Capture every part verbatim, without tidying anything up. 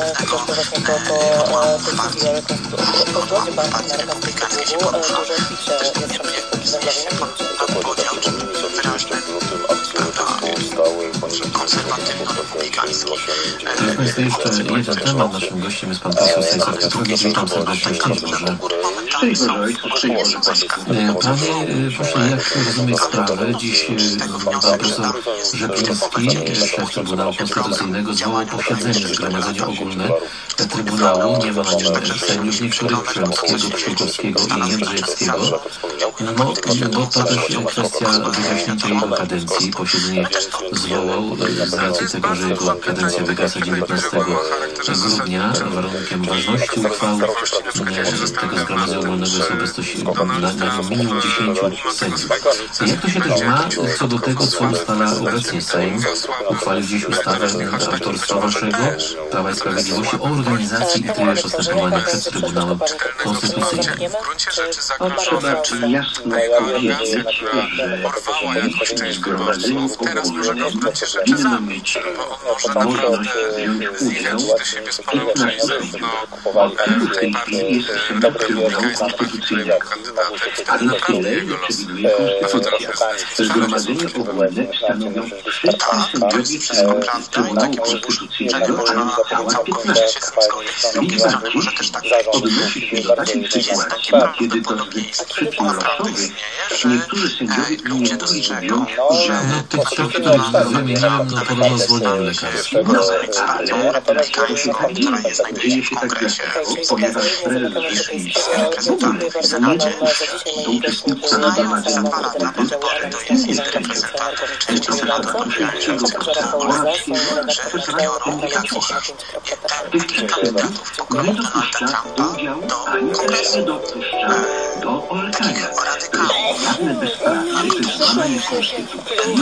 chociażby właśnie to, to decyzje o zgodzie banku na rekaz długu dużo pisze jest tam Proszę Państwa, jeszcze jeden temat. Naszym gościem jest pan poseł Stanisław Piotrowicz. Witam serdecznie. Szczęść Boże. Szczęść Boże. Szczęść Boże. Panie pośle, jak rozumieć sprawę? Dziś pan profesor Rzepliński, szef Trybunału Konstytucyjnego, zwołał posiedzenie, zgromadzenie ogólne Trybunału. Nie ma sędziów niektórych, Przemskiego, Krzyżowskiego i Jędrzejewskiego. No, bo to też kwestia wygaśnięcia jego kadencji. Posiedzenie zwołał z racji tego, że jego kadencja wygasa dziewiętnastego grudnia. Warunkiem ważności uchwał tego zgromadzenia ogólnego jest obecność na, na minimum dziesięciu sędziów. Jak to się też ma co do tego, co ustala obecnie Sejm? Uchwalił dziś ustawę autorstwa waszego, Prawa i Sprawiedliwości, o organizacji i trybie postępowania przed Trybunałem Konstytucyjnym. Trzeba jasno powiedzieć, że zgromadzeniu ogólne powinno mieć możliwość wziąć udział piętnastu osób. W tej chwili jest Senat Trybunału Konstytucyjnego, ale na tyle nie przewiduje Konstytucja. Zgromadzenie ogólne stanowią wszyscy sędziowie Trybunału Konstytucyjnego, a cała piętnaście. Liczba tych odnosi się do takiej sytuacji, kiedy to zbyt przyczyny losowych niektórzy sędziowie nie mogli wziąć udziału. No tych trzech, których wymieniłem, no podobno zwolnienie lekarskie. No, ale to się tak dzieje się tak dlatego, ponieważ prezes Rzeczyński w ogóle nie dopuszcza do uczestnictwa w zgromadzeniu części Senatu Konstytucyjnego oraz profesora Kowalskiego. Tych trzech kandydatów nie dopuszcza do udziału, ani też nie dopuszcza do orzekania. To jest jawne bezprawie, to jest złamanie konstytucji.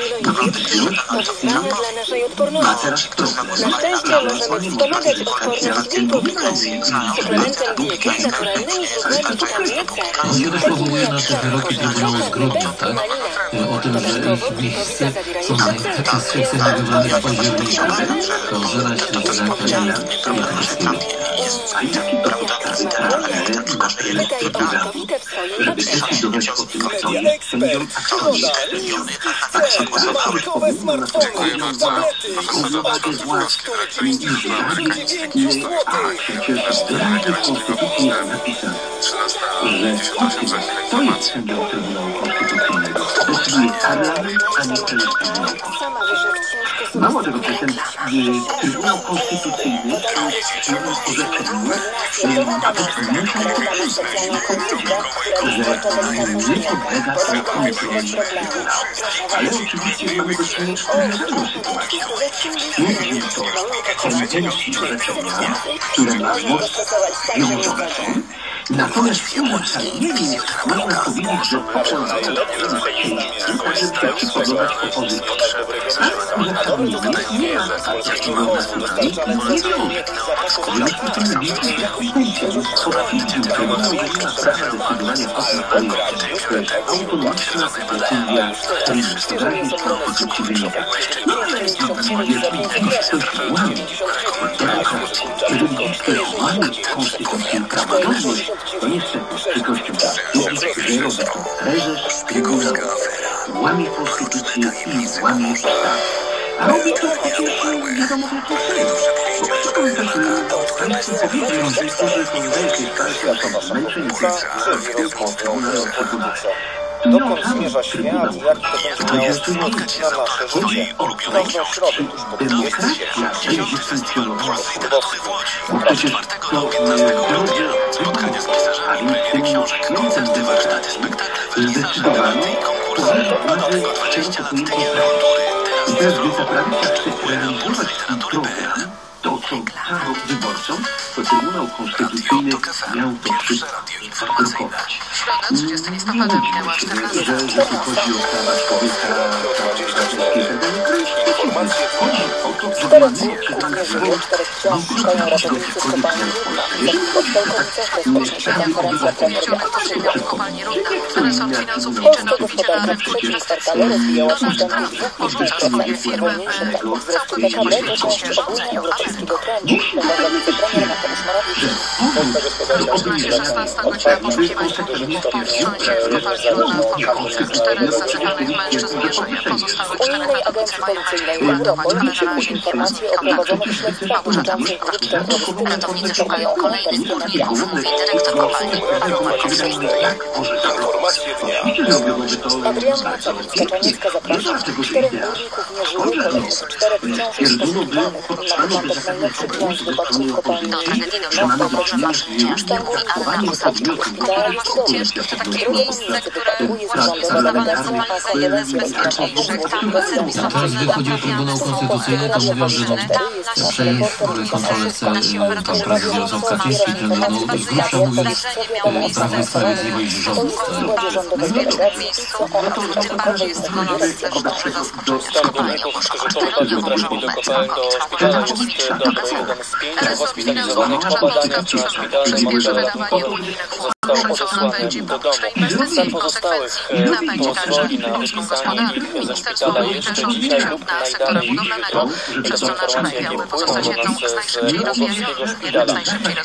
A teraz problem. Na szczęście możemy wspomagać odporność wilkowiczą. Suplementem diety naturalnymi źródłami witaminy On się też powołuje na te wyroki Trybunału z grudnia, tak? O tym, że ich miejsce są takie sekcyjne wybrane w październiku. Kozera, Śledzaka i Jankowskiego. A jakie to podstawy prawne na tyle wpływały, żeby decydować o tym, co jest sędziom aktualnie. A głosowały powinno na to podział za równowagę władz między Żydami i a przecież wyraźnie w Konstytucji jest napisane, że o tym, kto jest sędzią Trybunału Konstytucyjnego, decyduje parlament, a nie prezes Trybunału Konstytucyjnego. Mało tego, że ten Trybunał Konstytucyjny w orzeczeniu nawet musi powiedzieć, że nie podlega tej kontroli Trybunału. Ale oczywiście mamy do czynienia z inną sytuacją. Mówi to konwencji orzeczenia, które ma moc wiążącą. Natomiast w uzasadnieniu można powiedzieć, że potrzebuje żeby przypodobać opozycji. A w uzasadnieniu nie ma takiego nazywania i nie wiąże. W związku z tym nie jest konstytucją. Podpisem Trybunału Ogólna Sprawa decydowania o tym projekcie, to jest autonomiczna decyzja, której wyraźnie z konstytucji wynika. No ale jeżeli ktoś łamie demokrację, jeżeli ktoś łamie konstytucję i praworządność, to niestety z przykrością mówi, że robi to prezes Trybunału, łamie konstytucję i łamie ustawę. A robi to przecież wiadomo w jakim celu. Państwo powiedział, że niektórzy konwencje starsze są zmęczeni z Trybunału Konstytucyjnego. Dokąd zmierza świat, jak to będzie miało wpływ na nasze życie? Sprawdzą środek, demokracja będzie funkcjonowała bo przecież to drodze spotkania z pisarzami premiery książek, koncerty, warsztaty, spektakle, zdecydowano, że dwadzieścia lat temu i teraz gdy ta prawica chce realizować ten program, to co prawo wyborcą, to Trybunał Konstytucyjny miał to wszystko zablokować. Nie ludzi myślę, że, że tu chodzi o prawa człowieka, prawa obywatelskie, informacje chodzi o to, żeby Cztery nie głównie źródeł czterech ksiąg szukają ratownicy z kopalni Rudna. W Polkowicach rozpocznie się konferencja premiery akcyjna w kopalni Rudna. Resort finansów liczy na oficjalne w trzecim kwartale rozwijała się ten dwóch porzuca swoje firmy w wzrostu P K B do części ogólnoeuropejskiego trendu. Polska gospodarka odpadnie w dużym stopniu Czterech zasypanych mężczyzn nie żyje. Pozostałych czterech ratownicy mają Europol udzielił informacji o prowadzonych śledztwach dotyczących grup terrorystycznych. Ratownicy szukają kolejnych górników, mówi dyrektor kopalni Paweł Markowski. Informacje dnia. Adrianna Cawicka-Czaniecka zaprasza. Czterech górników nie żyje, kolejnych czterech wciąż jest poszukiwanych. Na początek najlepszy bilans wypadków w kopalni. Do tragedii doszło w Morzu Maszyn Ciężkich i Anna Osadzczuk. Morzu Ciężkich to takie miejsce, które uznawane są za jeden z bezpieczniejszych. Tam serwisowo Teraz wychodził Trybunał Konstytucyjny, to mówią, że no, przejąć kontrolę chce tam prezes Jarosław Kaczyński, że no, no, z grubsza mówili Prawo i Sprawiedliwość rząd. Tym bardziej jest dla nas też duże zaskoczenie. Stan górników, którzy po wypadku trafili do kopalń, do szpitala jest dobry. Jeden z pięciu hospitalizowanych po badaniach przy szpitalnym oddziale ratunkowym został odesłany do domu. Stan pozostałych pozwoli na odpisanie ich ze szpitala jeszcze dzisiaj lub najdalej jutro. To są informacje, jakie płyną do nas z wrocławskiego szpitala.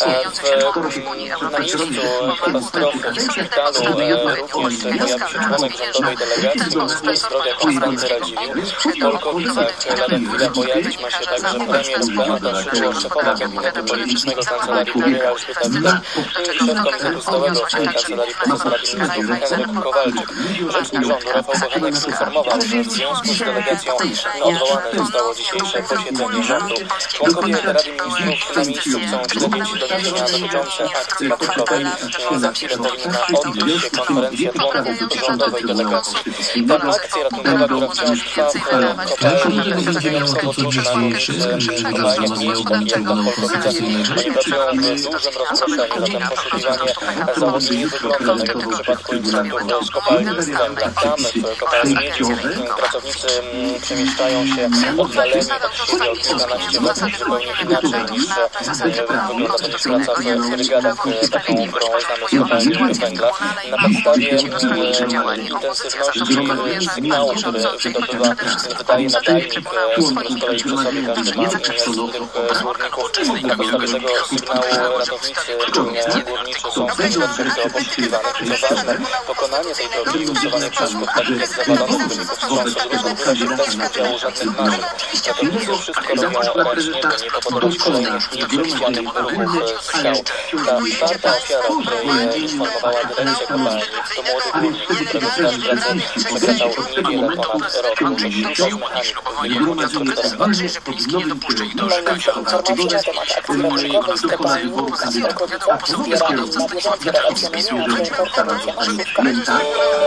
Na miejscu katastrofy w szpitalu również pojawił się członek rządowej delegacji. Minister zdrowia Konstanty Radziwiłł. W Polkowicach lada chwila pojawić ma się także premier Beata Szydło, szefowa gabinetu politycznego Kancelarii Premiera Elżbieta Witek i szef Komitetu Stałego w Kancelarii Prezesa Rady Ministrów Henryk Kowalczyk. Rzecznik rządu Rafał Bochenek poinformował, że w związku z delegacją odwołane zostało dzisiejsze posiedzenie rządu. Członkowie Rady Ministrów na miejscu chcą śledzić doniesienia dotyczące akcji ratunkowej. Za chwilę powinna odbyć się konferencja członków rządowej delegacji. Ta akcja ratunkowa, która wciąż trwa w kopalni, będzie wyjątkowo trudna w kopalni Górnickiej na Polkowicach. Oni pracują w dużym rozproszeniu, zatem poszukiwanie zawodu nie wygląda tak jak w przypadku incydentów z kopalni węgla. Tam w kopalni miedzi pracownicy przemieszczają się oddaleni od siebie o kilkanaście metrów, zupełnie inaczej niż wygląda to praca w brygadach, taką, którą znamy z kopalni węgla. Na podstawie intensywności sygnału, który wydobywa, wydaje nadajnik, który z kolei przy sobie każdy ma z tych górników. Na podstawie tego sygnału ratownicy górniczy są przygotowani do poszukiwanych. Co ważne, pokonanie tej drogi i usuwanie przeszkód, takich jak zawalone górników wstrząsu, żeby w ogóle się też nie działo żadnych maszyn. Ratownicy wszystko robią ręcznie, by nie powodować kolejnych nieprzewidzianych wyruchów skał. Ta czwarta ofiara, o której informowała dyrekcja kopalni, to młody górnik, którego staż pracy przekraczał niewiele ponad rok. Szef mechanik jego instruktorem. Najnowsze informacje na temat akcji ratunkowej z kopalni w Polkowicach wspiera na bieżąco relacjonuje reporter Lucja Maszkówka.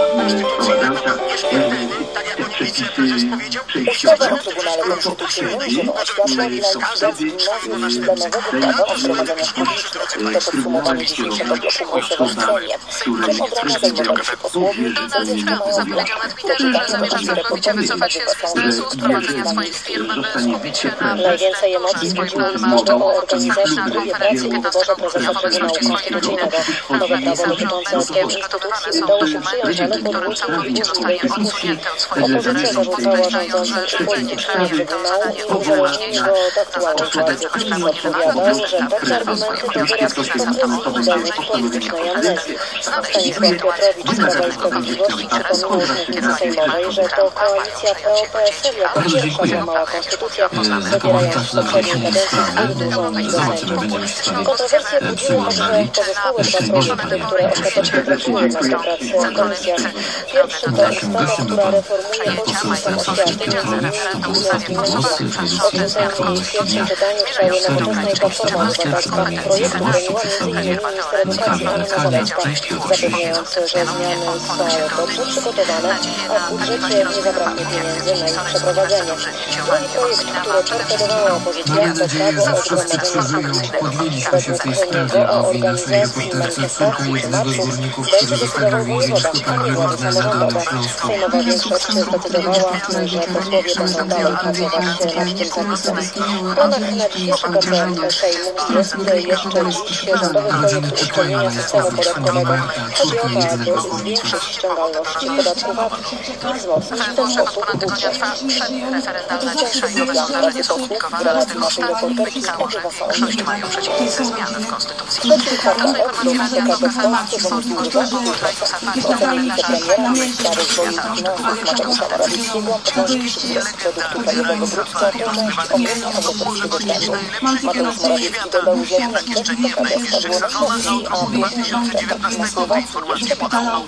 Ustawa o Trybunale Konstytucyjnym żywo oświatla dla likwidacji gimnazjum dla nowego prawa o gromadzeniach publicznych. To podsumowanie dzisiejszego bloku głosowań w Sejmie. Tym obrona zajmowali się posłowie i Francja zapowiedział na Twitterze, że zamierza całkowicie wycofać się z biznesu, z prowadzenia swoich firm, by skupić się na najwięcej emocji wzbudziły ustawy o organizacji grupy pracy i wyborze prezesa Trybunału Konstytucyjnego. Nowe prawo dotyczące tej instytucji udało się przyjąć, ale którym całkowicie zostanie odsunięty od swoich opozycja zarzucała rządzącym upolitycznienie Trybunału i uzależnienie go od aktualnej władzy. PiS odpowiadał, że takie argumenty to wyraz hipokryzji i daje politycznej amnezji. Stanisław Piotrowicz z Prawa i Sprawiedliwości przypomniał z sejmowej, że to koalicja P O P S L jako pierwsza złamała konstytucję, zabierając w poprzedniej kadencji dużo rządów do Sejmu. Kontrowersje budziły także pozostałe dwa projekty, które ostatecznie trafiły na do pracy w komisjach. Pierwszy to ustawa, która reformuje system oświaty, między innymi uwzględniając o tym Sejmie w pierwszym czytaniu w sprawie nowoczesnej Platformy Obywatelska. Projekt broniła między innymi minister edukacji Anna Zalewska, zapewniając, że zmiany są dobrze przygotowane, a w budżecie nie zabraknie pieniędzy na ich przeprowadzenie. Drugi projekt, który torpedowała opozycja, to prawo o zgromadzeniu publicznych. Według niego o organizacji manifestacji Córka jednego z górników, którzy zostali uwięzieni w kopalni Rudne na Dolnym Śląsku. Sejmowa większość zdecydowała, że posłowie będą dalej pracować nad tym tematem. W planach najbliższego Sejmu jest jeszcze dziś rządowy projekt uszczelnienia systemu podatkowego. Chodzi o to, aby zwiększyć ściągalność podatku V A T i wzmocnić w ten sposób budżet. Referendalna cisza i nowe Na sondaże razie posłów w relacji naszej reporterki Ewa Sołowicz. większość mają przeciwne zmiany w Konstytucji. Trzeci kwartał dotyka to w Polsce wątpliwe w ocenie wicepremiera ministra rozwoju i finansów Mateusza Morawieckiego podwyżki wzrost produktu krajowego brutto to część ogólnie obywatelskiego trendu. Mateusz Morawiecki dodał, że Niemczech P K B spadło na średniej, a pięćdziesiąt na Słowacji jeszcze padło.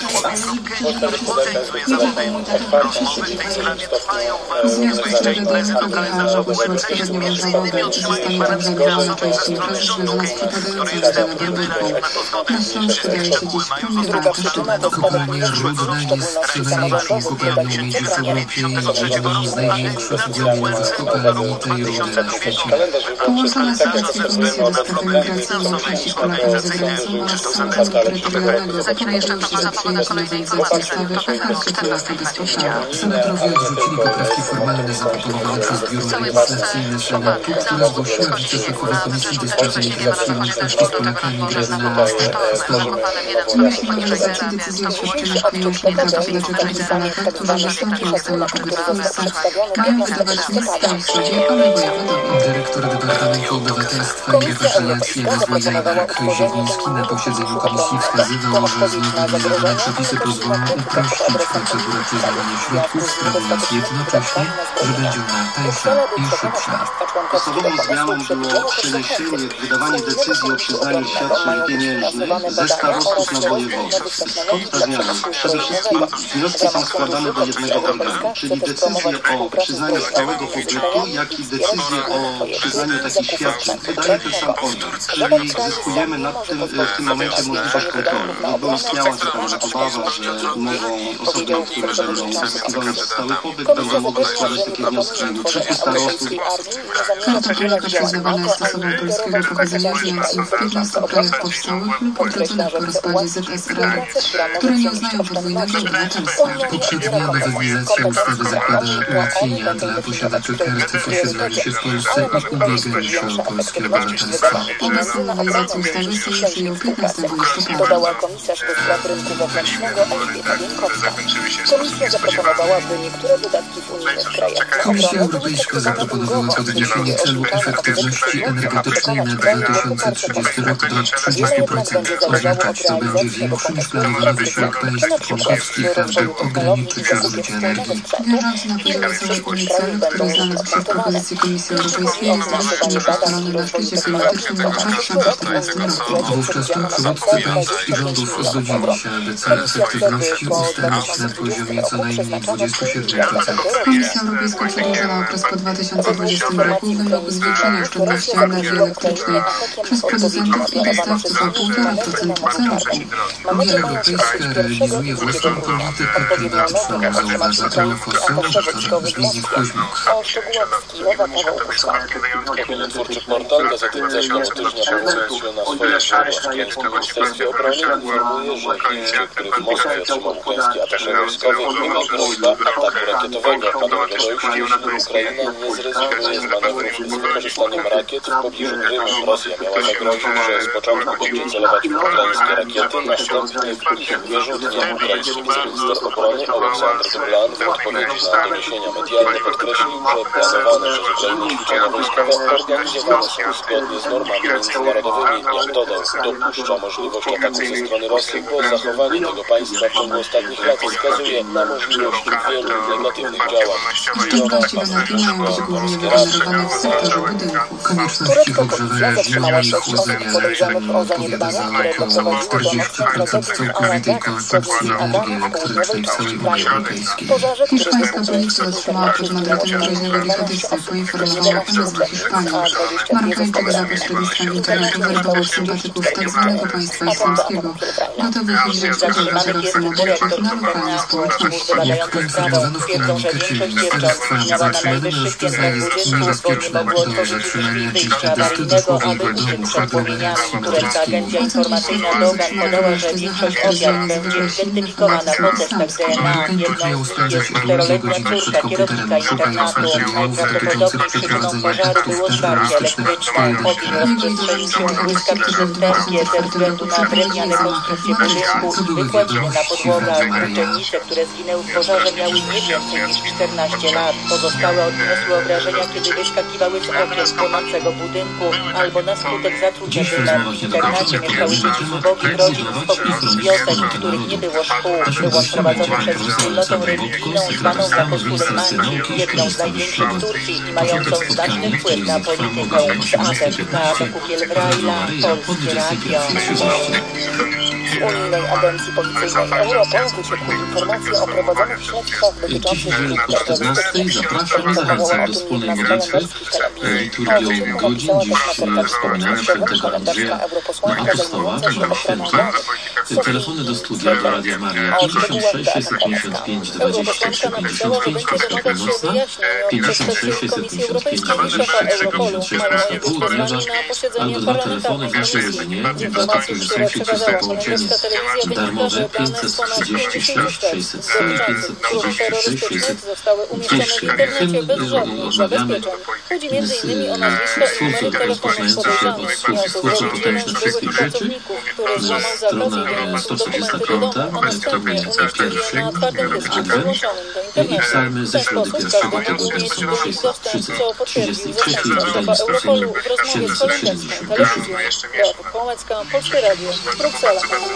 W związku z czym do W H O ogłosiło czterodniową żałobę, że zostanie zabrana część imprez związana z przypadającą ścianą Barbierką. Na Śląsku daje się dziś premiera festiwalu. Kopalnia Rudna jest największą kopalnią miedzi w Europie i jedną z największych głębiowych kopalni tej rudy na świecie. Połączone z obecnie Komisja do Spraw Imigracji i Łączności Polaków za granicą oraz Samorządu Terytorialnego zaproponują się za przyjęcie nowelizacji ustawy o karcie pracy bezpieczeństwa. Senatorowie odrzucili poprawki formalne zaproponowane przez Biuro Legislacyjne Senatu, które zgłosiła wiceszefowa Komisji do Spraw Imigracji i Łączności z Polakami Grażyna Stachowska. W myśl nowelizacji decyzja o świadczeniach pieniężnych dla posiadaczy karty Polaka, którzy zastąpią stały pobyt w Polsce, mają wydawać nie starostwodzie, ale wojewodowie. Dyrektor Departamentu Obywatelstwa i Repatriacji N S B J Marek Zieliński na posiedzeniu komisji wskazywał, że znowelizowane przepisy pozwolą uprościć procedurę przyznawania środków, sprawując jednocześnie, że będzie ona tańsza i szybsza. Podstawową zmianą było przeniesienie wydawania decyzji o przyznaniu świadczeń pieniężnych ze starostów na wojewodów. Skąd ta zmiana? Przede wszystkim wnioski są składane do jednego organu, czyli decyzje o przyznaniu stałego pobytu, jak i decyzje o przyznaniu takich świadczeń wydaje ten sam organ. Czyli zyskujemy nad tym, w tym momencie możliwość kontroli. No, bo istniała taka nawet obawa, że mogą osoby, które będą uzyskiwały stały pobyt, będą mogły składać takie wnioski do trzech starostów. Karta Polaka przyznawana jest osobom polskiego pochodzenia żyjącym w piętnastu krajach powstałych lub odrodzonych po rozpadzie Z S R R, które nie uznają podwójnego obywatelstwa. Poprzednia nowelizacja ustawy zakłada ułatwienia dla posiadaczy karty w osiedlaniu się w Polsce i ubieganiu się o polskie obywatelstwo. Obecna nowelizacja ustawy Sejm przyjął piętnastego listopada. Dodała komisarz do spraw rynku wewnętrznego Elżbieta Bieńkowska. Komisja zaproponowała, by niektóre wydatki w unijnych krajach Komisja Europejska zaproponowała podniesienie celu efektywności energetycznej na dwa tysiące trzydziesty rok do trzydziestu procent. Oznaczać to będzie większy niż planowany wysiłek państw członkowskich, aby ograniczyć zużycie energii. Wiążący na poziomie całej Unii cel, który znalazł się w propozycji Komisji Europejskiej, jest zwiększenie ustalony na szczycie klimatycznym na dwa tysiące czternastym roku. Wówczas to przywódcy państw i rządów zgodzili się, aby cel efektywności ustalić na poziomie co najmniej dwudziestu siedmiu procent. Komisja Europejska przedłużała okres po dwa tysiące dwudziestym roku wymóg zwiększenia oszczędności energii elektrycznej przez producentów i dostawców o półtora procent co roku. Unia Europejska realizuje własną politykę klimatyczną, zauważa europoseł dr Zbigniew Koźmiuk. O szczegółach z Kijowa Paweł Kuszma. Opiniotwórczy portal Gazety Zeszłego Tygodnia powołując się na swoje źródła w Ministerstwie Obrony informuje, że Chińczyk, który w Moskwie otrzymał ukraiński atasze wojskowy, mimo groźby ataku rakietowego padłego dojść, jeśli Ukraina nie zrezygnuje z manewrów z wykorzystaniem rakiet w pobliżu Krymu. Rosja miała zagrozić, że z początku będzie celować w ukraińskie rakiety, następnie w wyrzutnie. Ukraiński wiceminister obrony Oleksandr Dublan w odpowiedzi na doniesienia medialne podkreślił, że planowane przez Ukrainę ćwiczenia wojskowe organizowane są zgodnie z normami międzynarodowymi. Jak dodał, dopuszcza możliwość ataku ze strony Rosji, bo zachowanie tego państwa w ciągu ostatnich lat wskazuje na możliwość wielu negatywnych działań. Oszczędności w energii mają być głównie wygenerowane w sektorze budynków. Konieczności ogrzewania ziemi i chłodzenia naczyń odpowiada za około czterdzieści procent całkowitej konsumpcji energii elektrycznej w całej Unii Europejskiej. Hiszpańska policja otrzymała pod Madrytem groźnego dżihadystę, poinformowała M S W Hiszpanii. Marokkańczyk za pośrednictwem internetu werbował sympatyków tzw. państwa islamskiego, gotowych iść udział w szereg samobójczych na lokalne społeczności. społeczności. Jak poinformowano w komunikacie ministerstwa, zatrzymany mężczyzna jest niebezpieczny. Do zatrzymania bliżej destytutu domu w aglomeracji madryckiej. Informacyjna Logan podała, że większość ofiar będzie identyfikowana po testach D N A. Poniedziałek miał spędzać od dwóch godzin przed komputerem, szukając materiałów dotyczących przeprowadzenia aktów terrorystycznych w Cztery. Rozprzestrzenił się błyskawiczny wstępie ze względu na drewniane konstrukcje budynku, wykładziny na podłogach. Uczennice, które zginęły w pożarze, miały nie więcej niż czternaście lat. Pozostałe odniosły obrażenia, kiedy wyskakiwały z okien płonącego budynku albo na skutek zatrucia dymem. W internacie mieszkały dzieci z ubogich rodzin z pobliskich wiosek, w których nie było szkół. Było wprowadzone przez wspólnotę religijną zwaną za Musulmani, jedną z największych w Turcji i mającą znaczny wpływ na politykę. Azek na Kukiel Wrajla, Polskie Radio. Z Unijnej Agencji Policyjnej Europol wyciekły informacje o prowadzonych śledztwach dotyczących Dziś o czternastej zapraszam, zachęcam do wspólnej modlitwy. Liturgią godzin dziś wspomniałem świętego Andrzeja na apostoła, na święta. Telefony do studia do Radia Maria pięćdziesiąt sześć sześćset pięćdziesiąt pięć dwadzieścia pięćdziesiąt pięć Polska Północna, pięćdziesiąt sześć sześćset pięćdziesiąt pięć dwadzieścia pięćdziesiąt sześć Polska Południowa, albo dwa telefony w naszej rodzinie, w bezpiecznym sąsiedztwie za połączeniu. Darmowe pięćset trzydzieści sześć sześćset pięćset trzydzieści sześć sześćset. Pierwszy hymn odmawiamy z twórców rozpoczynających się od słów Stwórcy Potężny Wszystkich Rzeczy. Strona sto czterdzieści pięć w tomie pierwszym, Adwent, i psalmy ze środy pierwszego tygodnia są sześćset trzydzieści trzy w wydawnictwie Senior siedemset siedemdziesiąt osiem. Polskie Radio, Bruksela.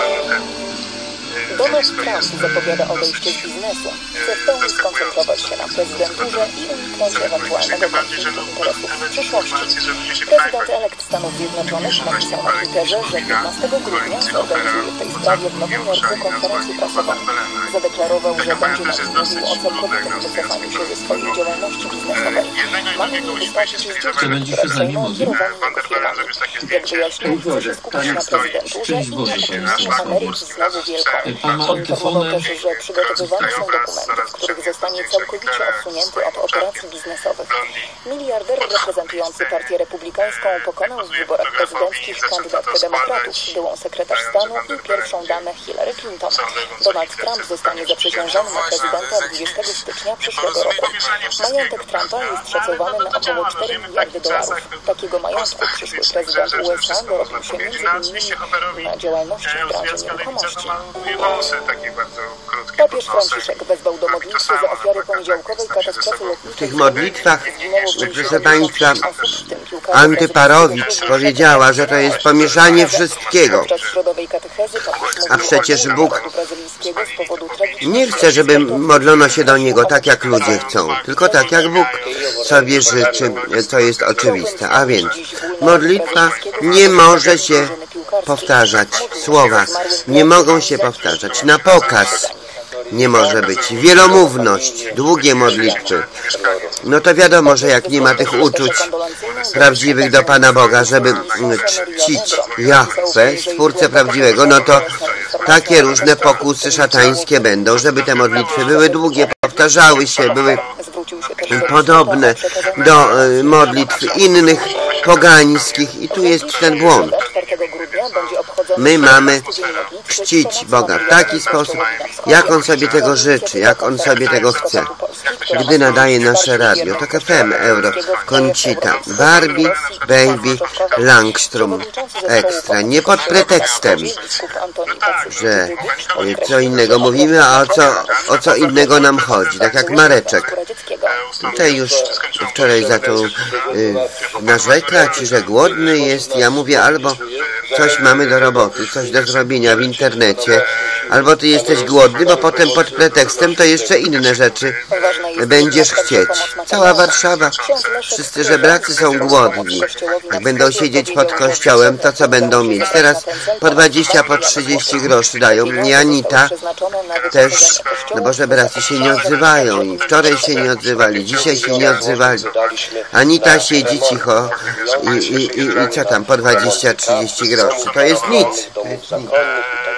Donald Trump zapowiada odejście z biznesu. Chce w pełni skoncentrować się na prezydenturze i uniknąć ewentualnego konfliktu interesów w przyszłości. Prezydent elekt Stanów Zjednoczonych napisał na Twitterze, że piętnastego grudnia zorganizuje w tej sprawie w Nowym Jorku konferencję prasową. Zadeklarował, że będzie na niej mówił o całkowitym wycofaniu się ze swojej działalności biznesowej. Ma nim wystąpić z dziećmi, które przejmą kierowanie jego firmami. Jak wyjaśnił, chce się skupić na prezydenturze i na uczynieniu Ameryki znowu wielką. Poinformował też, że przygotowywane są dokumenty, w których zostanie całkowicie odsunięty od operacji biznesowych. Miliarder reprezentujący Partię Republikańską pokonał w wyborach prezydenckich kandydatkę demokratów, byłą sekretarz stanu i pierwszą damę Hillary Clinton. Donald Trump zostanie zaprzysiężony na prezydenta dwudziestego stycznia przyszłego roku. Majątek Trumpa jest szacowany na około cztery miliardy dolarów. Takiego majątku przyszły prezydent U S A dorobił się między innymi na działalności w branży nieruchomości. Papież Franciszek wezwał do modlitwy za ofiary poniedziałkowej katastrofy lotniczej. W tych modlitwach, proszę Państwa, Antyparowicz powiedziała, że to jest pomieszanie wszystkiego. A przecież Bóg nie chce, żeby modlono się do Niego tak, jak ludzie chcą, tylko tak, jak Bóg sobie życzy, co jest oczywiste. A więc modlitwa nie może się powtarzać, słowa nie mogą się powtarzać, na pokaz nie może być, wielomówność, długie modlitwy. No to wiadomo, że jak nie ma tych uczuć prawdziwych do Pana Boga, żeby czcić Jahwe, Stwórcę prawdziwego, no to takie różne pokusy szatańskie będą, żeby te modlitwy były długie, powtarzały się, były podobne do modlitw innych pogańskich i tu jest ten błąd. My mamy czcić Boga w taki sposób, jak On sobie tego życzy, jak On sobie tego chce. Gdy nadaje nasze radio, to K F M, Euro, Conchita, Barbie, Baby, Langstrom, Ekstra. Nie pod pretekstem, że co innego mówimy, a o co, o co innego nam chodzi. Tak jak Mareczek. Tutaj już wczoraj zaczął y, narzekać, że głodny jest. Ja mówię, albo coś mamy do roboty, coś do zrobienia w internecie, albo ty jesteś głodny, bo potem pod pretekstem to jeszcze inne rzeczy będziesz chcieć. Cała Warszawa, wszyscy żebracy są głodni. Jak będą siedzieć pod kościołem, to co będą mieć? Teraz po dwadzieścia, po trzydzieści groszy dają. I Anita też, no bo żebracy się nie odzywają i wczoraj się nie odzywali, dzisiaj się nie odzywali. Anita siedzi cicho i, i, i, i co tam, po dwadzieścia, trzydzieści groszy. To jest nic. To jest nic.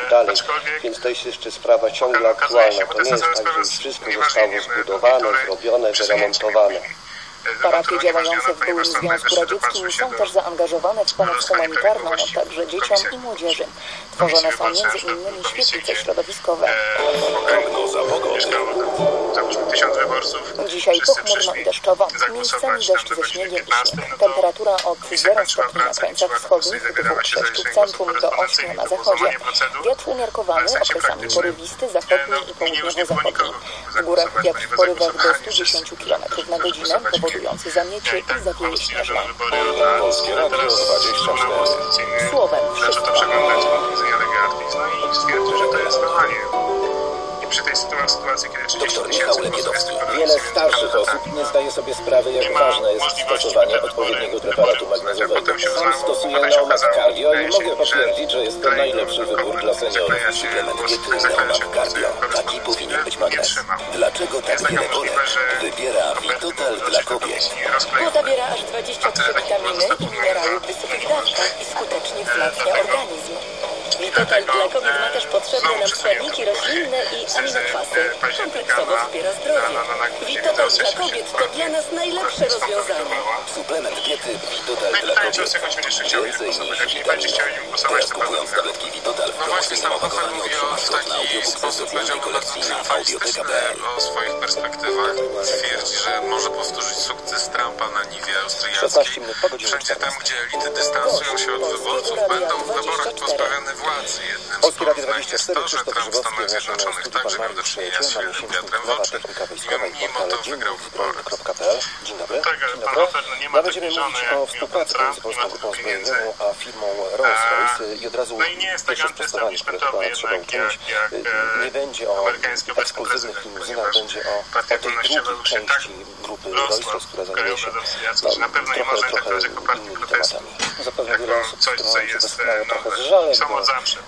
dalej, więc to jest jeszcze sprawa ciągle aktualna. To nie jest tak, że już wszystko zostało zbudowane, zrobione, wyremontowane. Parafie działające w byłym Związku Radzieckim są też zaangażowane w pomoc humanitarną, także dzieciom i młodzieży. Tworzone są między innymi świetlice środowiskowe. Prognoza pogody. Dzisiaj pochmurno i deszczowo. Miejscami deszcz ze śniegiem i śnieg. Temperatura od zera stopni na krańcach wschodnich, dwóch sześć w centrum do ośmiu na zachodzie. Wiatr umiarkowany, okresami porywisty, zachodni i południowo-zachodni. W górach wiatr w porywach do stu dziesięciu kilometrów na godzinę, powodujący zamiecie i zawieje śnieżne. Polskie Radio dwadzieścia cztery. Słowem wszystko. Doktor Michał Lepiedowski. Wiele starszych osób nie zdaje sobie sprawy, jak ważne jest stosowanie odpowiedniego preparatu magnezowego. Sam stosuję Neomat Cardio i mogę potwierdzić, że jest to najlepszy wybór dla seniorów. Suplement diety Neomat Cardio. Taki powinien być magnez. Dlaczego tak wiele Polek wybiera Vitotal dla kobiet? Bo zawiera aż dwadzieścia trzy witaminy i minerały w wysokich dawkach i skutecznie wzmacnia organizm. Vitotal dla kobiet ma też potrzebne nam składniki roślinne i aminokwasy. Kompleksowo wspiera zdrowie. Vitotal dla kobiet to dla nas najlepsze rozwiązanie. Suplement diety Vitotal dla kobiet. Więcej niż witaminy. Teraz kupując tabletki Vitotal w promocyjnym opakowaniu otrzymasz kod na audiobook ze specjalnej kolekcji na audioteka kropka p l. O swoich perspektywach twierdzi, że może powtórzyć sukces Trumpa na niwie austriackiej. szesnaście minut po godzinie Wszędzie tam, gdzie elity dystansują się od wyborców, będą w wyborach pozbawione władzy. Jednym Polskie Radio sprawozdań dwadzieścia jest cztery, to, że Krzysztof Trump w Stanach Grzybowski, Zjednoczonych studiu także Pan miał do Mariusz czynienia z Przyjaciel, mamy świeżym miesięcznik wiatrem w Nowa oczy Technika i Wojskowa i mimo portal to dziennik wygrał wybory. kropka p l. Dzień dobry. Dzień dobry. Nawet będziemy mówić o współpracy pomiędzy Polską Grupą Zbrojeniową a firmą Rolls-Royce i od razu pierwsze sprostowanie, które chyba trzeba uczynić. Nie będzie o ekskluzywnych limuzynach, będzie o, o tej drugiej części grupy Rolls-Royce, która zajmuje się no, trochę, trochę innymi tematami. Zapewne wiele osób w tym momencie westchnęło trochę z żalem, bo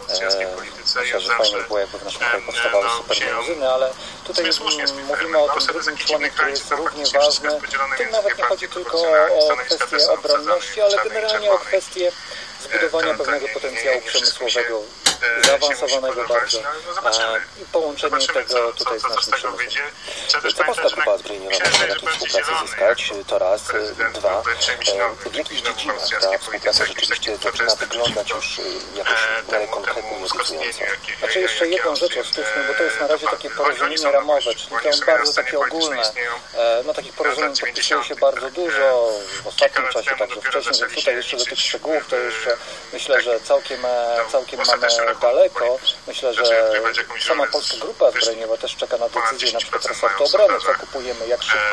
myślę, że fajnie było, jakby w naszym kraju powstawały super limuzyny, ale tutaj mówimy o tym drugim członie, który jest równie ważny. Tu nawet nie chodzi tylko o kwestię obronności, ale generalnie o kwestię zbudowania pewnego potencjału przemysłowego, zaawansowanego bardzo, a, i połączenie tego tutaj z naszym przemysłem. Co Polska Grupa Zbrojeniowa może na tej współpracy zyskać? To raz. Dwa. W jakich dziedzinach ta współpraca rzeczywiście zaczyna wyglądać już jakoś w miarę konkretnie i obiecująco? Znaczy jeszcze jedną rzecz odstępną, bo to jest na razie takie porozumienie ramowe, czyli to bardzo takie ogólne. No takich porozumień podpisuje się bardzo dużo w ostatnim czasie, także wcześniej, więc tutaj jeszcze do tych szczegółów to jeszcze myślę, że całkiem, całkiem mamy daleko. Myślę, że sama Polska Grupa Zbrojeniowa też czeka na decyzję na przykład resortu obrony, co kupujemy, jak szybko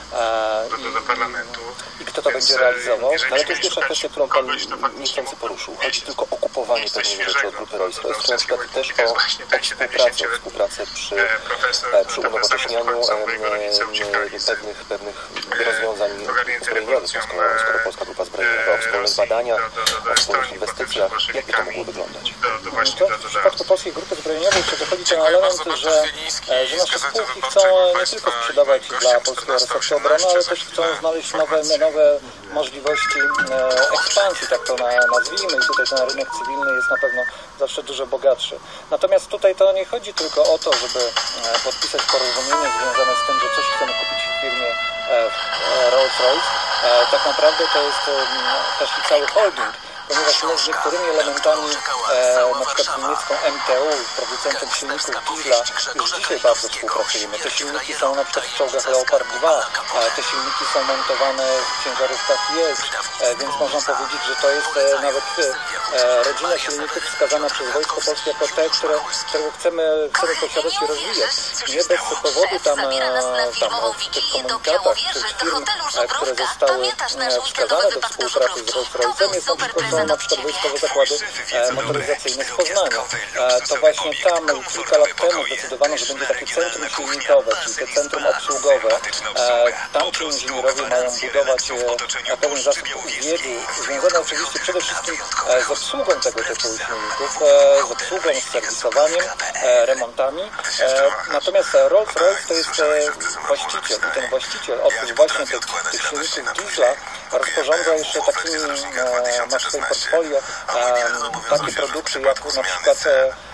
i, i kto to będzie realizował. Ale to jest pierwsza kwestia, którą Pan niechcący poruszył. Chodzi tylko o kupowanie pewnych rzeczy od grupy Rolls-Royce. To jest na przykład też o, o współpracę, o współpracę przy, przy unowocześnianiu pewnych, pewnych rozwiązań zbrojeniowych, skoro, skoro Polska Grupa Zbrojeniowa, o wspólnych badaniach, o wspólnych inwestycjach. Jak by to mogło wyglądać? To w przypadku Polskiej Grupy Zbrojeniowej jeszcze dochodzi ten element, że, że nasze spółki chcą nie tylko sprzedawać dla polskiego resortu obrony, ale też chcą znaleźć nowe, nowe możliwości ekspansji, tak to nazwijmy, i tutaj ten rynek cywilny jest na pewno zawsze dużo bogatszy. Natomiast tutaj to nie chodzi tylko o to, żeby podpisać porozumienie związane z tym, że coś chcemy kupić w firmie Rolls-Royce. Tak naprawdę to jest też i cały holding, ponieważ my z niektórymi elementami, e, na przykład niemiecką M T U, producentem silników diesla, już dzisiaj bardzo współpracujemy. Te silniki są na przykład w czołgach Leopard dwa, e, te silniki są montowane w ciężarówkach Jeźdź, e, więc można powiedzieć, że to jest e, nawet e, rodzina silników wskazana przez Wojsko Polskie jako te, które, które chcemy, chcemy posiadać i rozwijać. Nie bez powodu tam, e, tam w tych komunikatach tych firm, e, które zostały e, wskazane do współpracy z Rolls-Royce'em, jest na przykład na przykład wojskowe zakłady e, motoryzacyjne z Poznania. E, to właśnie tam kilka lat temu zdecydowano, że będzie takie centrum silnikowe, czyli te centrum obsługowe. E, tam ci inżynierowie mają budować e, pewien zasób wiedzy, związany oczywiście przede wszystkim e, z obsługą tego typu silników, e, z obsługą, z serwisowaniem, e, remontami. E, natomiast Rolls-Royce to jest e, właściciel i ten właściciel oprócz właśnie tych, tych silników diesla rozporządza jeszcze takimi, e, ma w swoim portfolio e, takie produkty jak na przykład e,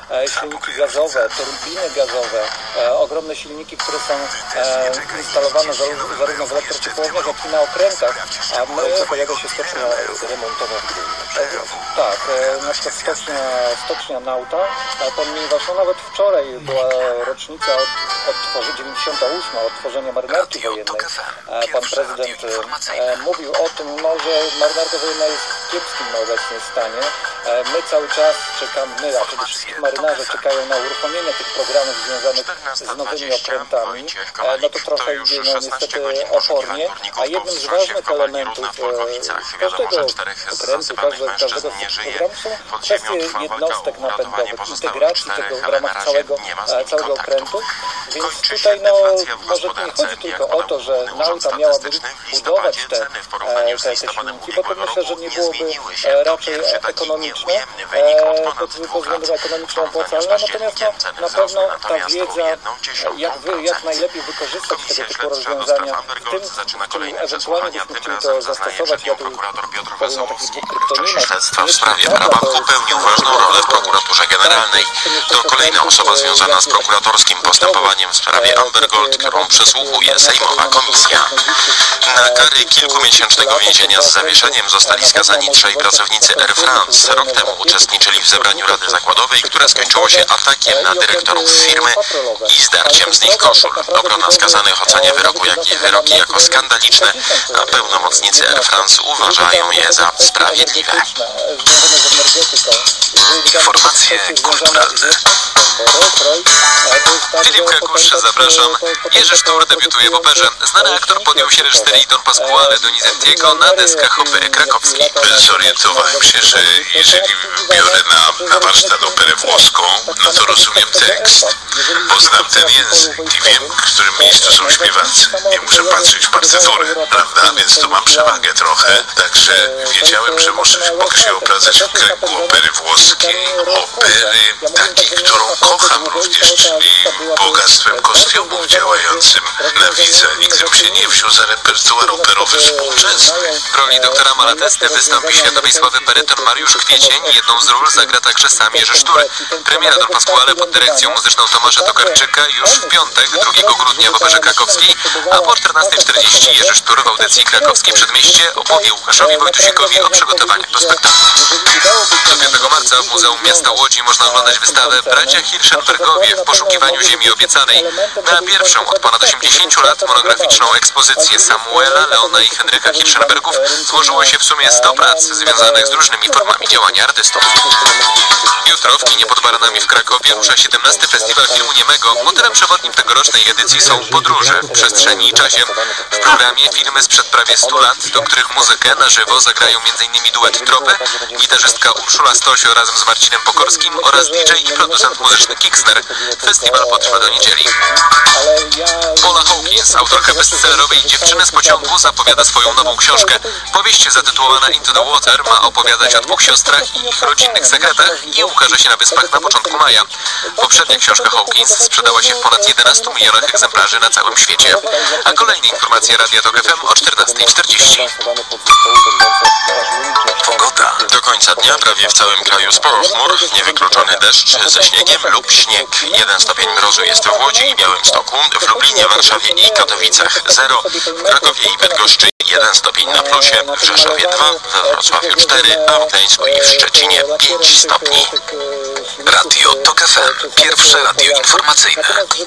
silniki gazowe, turbiny gazowe, ogromne silniki, które są instalowane zarówno w elektrociepłowniach, jak i na okrętach, a my... Pojawia się stocznia remontowa w Gdyni. Tak, na przykład stocznia, stocznia Nauta, ponieważ no, nawet wczoraj była rocznica od, od dziewięćdziesiąta ósma od tworzenia marynarki wojennej. Pan prezydent mówił o tym, no, że marynarka wojenna jest w kiepskim obecnie stanie. My cały czas czekamy, my, a przede wszystkim marynarze czekają na uruchomienie tych programów związanych z nowymi okrętami. No to trochę idzie no, niestety opornie, a jednym z ważnych elementów każdego okrętu, każdego, każdego z tych programów są kwestie jednostek napędowych, integracji tego w ramach całego, całego okrętu. Więc tutaj no, może tu nie chodzi tylko o to, że Nauta miałaby budować te, te, te silniki, bo to myślę, że nie byłoby raczej ekonomiczne, pod względem ekonomicznym opłacalne, natomiast no, na pewno ta wiedza, jak, wy, jak najlepiej wykorzystać tego typu rozwiązania, w tym, w czym ewentualnie byśmy chcieli to zastosować, ja tu powiem o takich dwóch kryptonimach. Śledztwa w sprawie Parabanku pełnił ważną rolę w prokuraturze generalnej. To kolejna osoba związana z prokuratorskim postępowaniem w sprawie Amber Gold, którą przesłuchuje Sejmowa Komisja. Na kary kilkumiesięcznego więzienia z zawieszeniem zostali skazani trzej pracownicy Air France. Rok temu uczestniczyli w zebraniu Rady Zakładowej, które skończyło się atakiem na dyrektorów firmy i zdarciem z nich koszul. Obrona skazanych ocenia wyroku, jak i wyroki jako skandaliczne, a pełnomocnicy Air France uważają je za sprawiedliwe. Informacje kulturalne. Filip Kakusz, zapraszam. Jerzy Sztur debiutuje w operze. Znany aktor podjął się reżyserii Don Pasquale Donizettiego na deskach Opery Krakowskiej. Zorientowałem się, że jeżeli biorę na, na warsztat operę włoską, no to rozumiem tekst. Poznam ten język i wiem, w którym miejscu są śpiewacy. Nie muszę patrzeć w partyturę, prawda? Więc tu mam przewagę trochę. Także wiedziałem, że muszę, mogę się obracać w kręgu opery włoskiej. Opery takiej, którą kocham również, czyli bogactwem kostiumów działającym na widza. Nikt bym się nie wziął za repertuar operowy współczesny. W roli doktora Malatesty wystąpi światowej sławy baryton Mariusz Kwiecień. Jedną z ról zagra także sam Jerzy Sztur. Premiera Don Pasquale pod dyrekcją muzyczną Tomasza Tokarczyka już w piątek, drugiego grudnia w Operze Krakowskiej, a po czternastej czterdzieści Jerzy Sztur w audycji Krakowskiej Przedmieście opowie Łukaszowi Wojtusikowi o przygotowaniach do spektaklu. Do piątego marca w Muzeum Miasta Łodzi można oglądać wystawę Bracia Hirschenbergowie w poszukiwaniu ziemi obiecanej. Na pierwszą od ponad osiemdziesięciu lat monograficzną ekspozycję Samuela, Leona i Henryka Hirschenbergów złożyło się w sumie sto prac związanych z różnymi formami działania artystów. Jutro w kinie pod Baranami w Krakowie rusza siedemnasty Festiwal Filmu Niemego. Motywem przewodnim tegorocznej edycji są podróże w przestrzeni i czasie. W programie filmy sprzed prawie stu lat, do których muzykę na żywo zagrają m.in. duet Tropy, gitarzystka Urszula Stosio razem z Marcinem Pokorskim oraz D J i producent muzyczny Kiksner. Festiwal potrwa do niedzieli. Paula Hawkins, autorka bestsellerowej Dziewczyny z pociągu, zapowiada swoją nową książkę. Powieść zatytułowana Into the Water ma opowiadać o dwóch siostrach i ich rodzinnych sekretach i ukaże się na Wyspach na początku maja. Poprzednia książka Hawkins sprzedała się w ponad jedenastu milionach egzemplarzy na całym świecie. A kolejne informacje Radia Tok F M o czternastej czterdzieści. Pogoda. Do końca dnia prawie w całym kraju sporo chmur, niewykluczony deszcz ze śniegiem lub śnieg. Jeden stopień mrozu jest w Łodzi i Białymstoku, w Lublinie, Warszawie i Katowicach zero, w Krakowie i Bydgoszczy jeden stopień na plusie, w Rzeszowie dwa, we Wrocławiu cztery, a w Gdańsku i w Szczecinie pięć stopni. Radio Tok F M. Pierwsze radio informacyjne.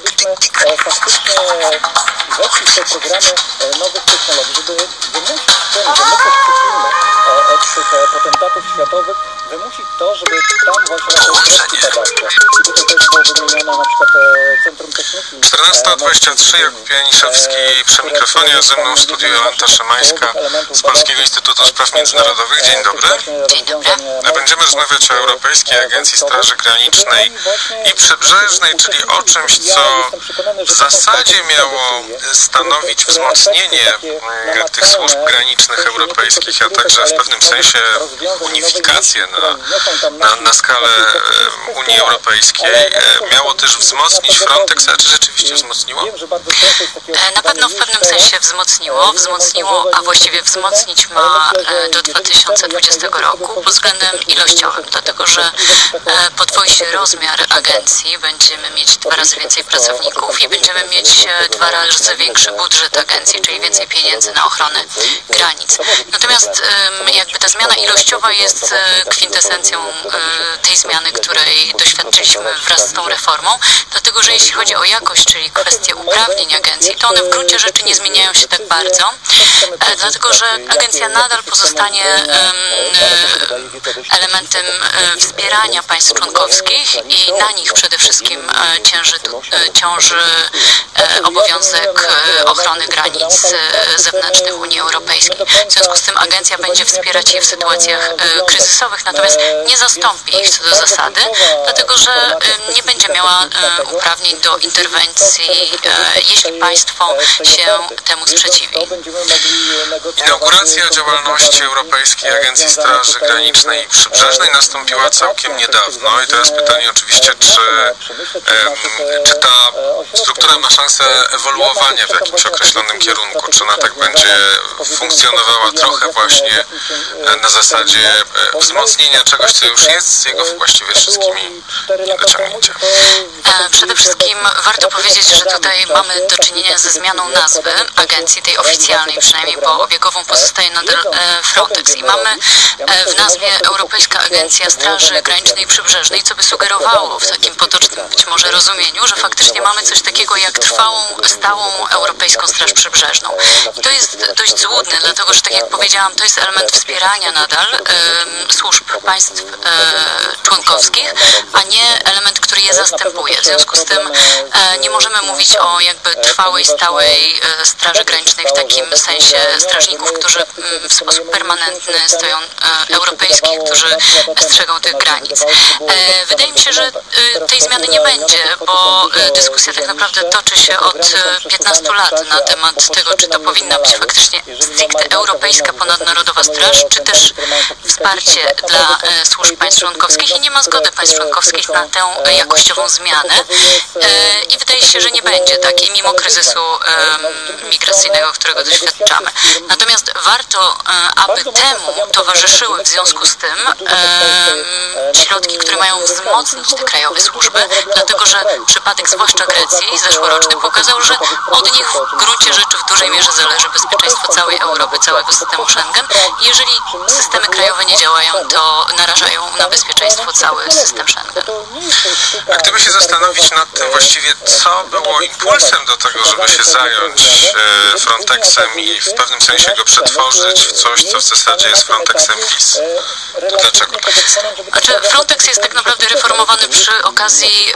Weszli w te programy nowych technologii, żeby wymusić ten, że my też przyjmujemy od tych potentatów światowych, wymusić to, żeby tam właśnie Połączenie. I tutaj też było wymienione na przykład Centrum Techniki. czternasta dwadzieścia trzy, Jakub Janiszewski przy mikrofonie, ze mną w studiu Jolanta Szymańska z Polskiego Instytutu Spraw Międzynarodowych. Dzień dobry. Dzień dobry. Będziemy rozmawiać o Europejskiej Agencji Straży Granicznej i Przybrzeżnej, czyli o czymś, co w zasadzie miało stanowić wzmocnienie tych służb granicznych europejskich, a także w pewnym sensie unifikację na, na, na skalę Unii Europejskiej. miało też wzmocnić Frontex, a czy rzeczywiście wzmocniło? Na pewno w pewnym sensie wzmocniło, wzmocniło, a właściwie wzmocnić ma do dwa tysiące dwudziestego roku pod względem ilościowym, dlatego że podwoi się rozmiar agencji, będziemy mieć dwa razy więcej pracowników i będziemy mieć dwa razy większy budżet agencji, czyli więcej pieniędzy na ochronę granic. Natomiast jakby ta zmiana ilościowa jest kwintesencją tej zmiany, której doświadczyliśmy wraz z tą reformą, dlatego że jeśli chodzi o jakość, czyli kwestie uprawnień agencji, to one w gruncie rzeczy nie zmieniają się tak bardzo, dlatego że agencja nadal pozostanie elementem wspierania państw członkowskich i na nich przede wszystkim cięży, ciąży obowiązek ochrony granic zewnętrznych Unii Europejskiej. W związku z tym agencja będzie wspierać je w sytuacjach kryzysowych, natomiast nie zastąpi ich co do zasady, dlatego że nie będzie miała uprawnień do interwencji, jeśli państwo się temu sprzeciwi. Inauguracja działalności Europejskiej Agencji Straży Granicznej i Przybrzeżnej nastąpiła całkiem niedawno i teraz pytanie oczywiście, czy, czy ta struktura ma szansę ewoluowania w jakimś określonym kierunku, czy ona tak będzie funkcjonowała trochę właśnie na zasadzie wzmocnienia czegoś, co już jest z jego właściwie wszystkimi niedociągnięciami. Przede wszystkim warto powiedzieć, że tutaj mamy do czynienia ze zmianą nazwy agencji, tej oficjalnej przynajmniej, bo obiegową pozostaje nadal Frontex i mamy w nazwie Europejska Agencja Straży Granicznej i Przybrzeżnej, co by sugerowało w takim potocznym być może rozumieniu, że faktycznie mamy coś takiego jak trwałą, stałą Europejską Straż Przybrzeżną. I to jest dość złudne, dlatego że tak jak powiedziałam, to jest element wspierania nadal e, służb państw e, członkowskich, a nie element, który je zastępuje. W związku z tym e, nie możemy mówić o jakby trwałej, stałej e, Straży Granicznej w takim sensie strażników, którzy m, w sposób permanentny stoją e, europejskich, którzy strzegą tych granic. E, wydaje mi się, że e, tej zmiany nie będzie, bo e, dyskusja tak naprawdę toczy się od e, piętnastu lat na temat tego, czy to powinna być faktycznie stricte europejska ponadnarodowa straż, czy też wsparcie dla e, służb państw członkowskich i nie ma zgody państw członkowskich na tę e, jakościową zmianę e, i wydaje się, że nie będzie takiej mimo kryzysu e, migracyjnego, którego doświadczamy. Natomiast warto, e, aby temu towarzyszyły w związku z tym e, środki, które mają wzmocnić te krajowe służby, dlatego że przypadek zwłaszcza Grecji zeszłoroczny pokazał, że od nich w gruncie rzeczy w dużej mierze zależy bezpieczeństwo całej Europy, całego systemu Schengen. Jeżeli systemy krajowe nie działają, to narażają na bezpieczeństwo cały system Schengen. A gdyby się zastanowić nad tym właściwie, co było impulsem do tego, żeby się zająć e, Frontexem i w pewnym sensie go przetworzyć w coś, co w zasadzie jest Frontexem bis. To dlaczego? Znaczy, Frontex jest tak naprawdę reformowany przy okazji,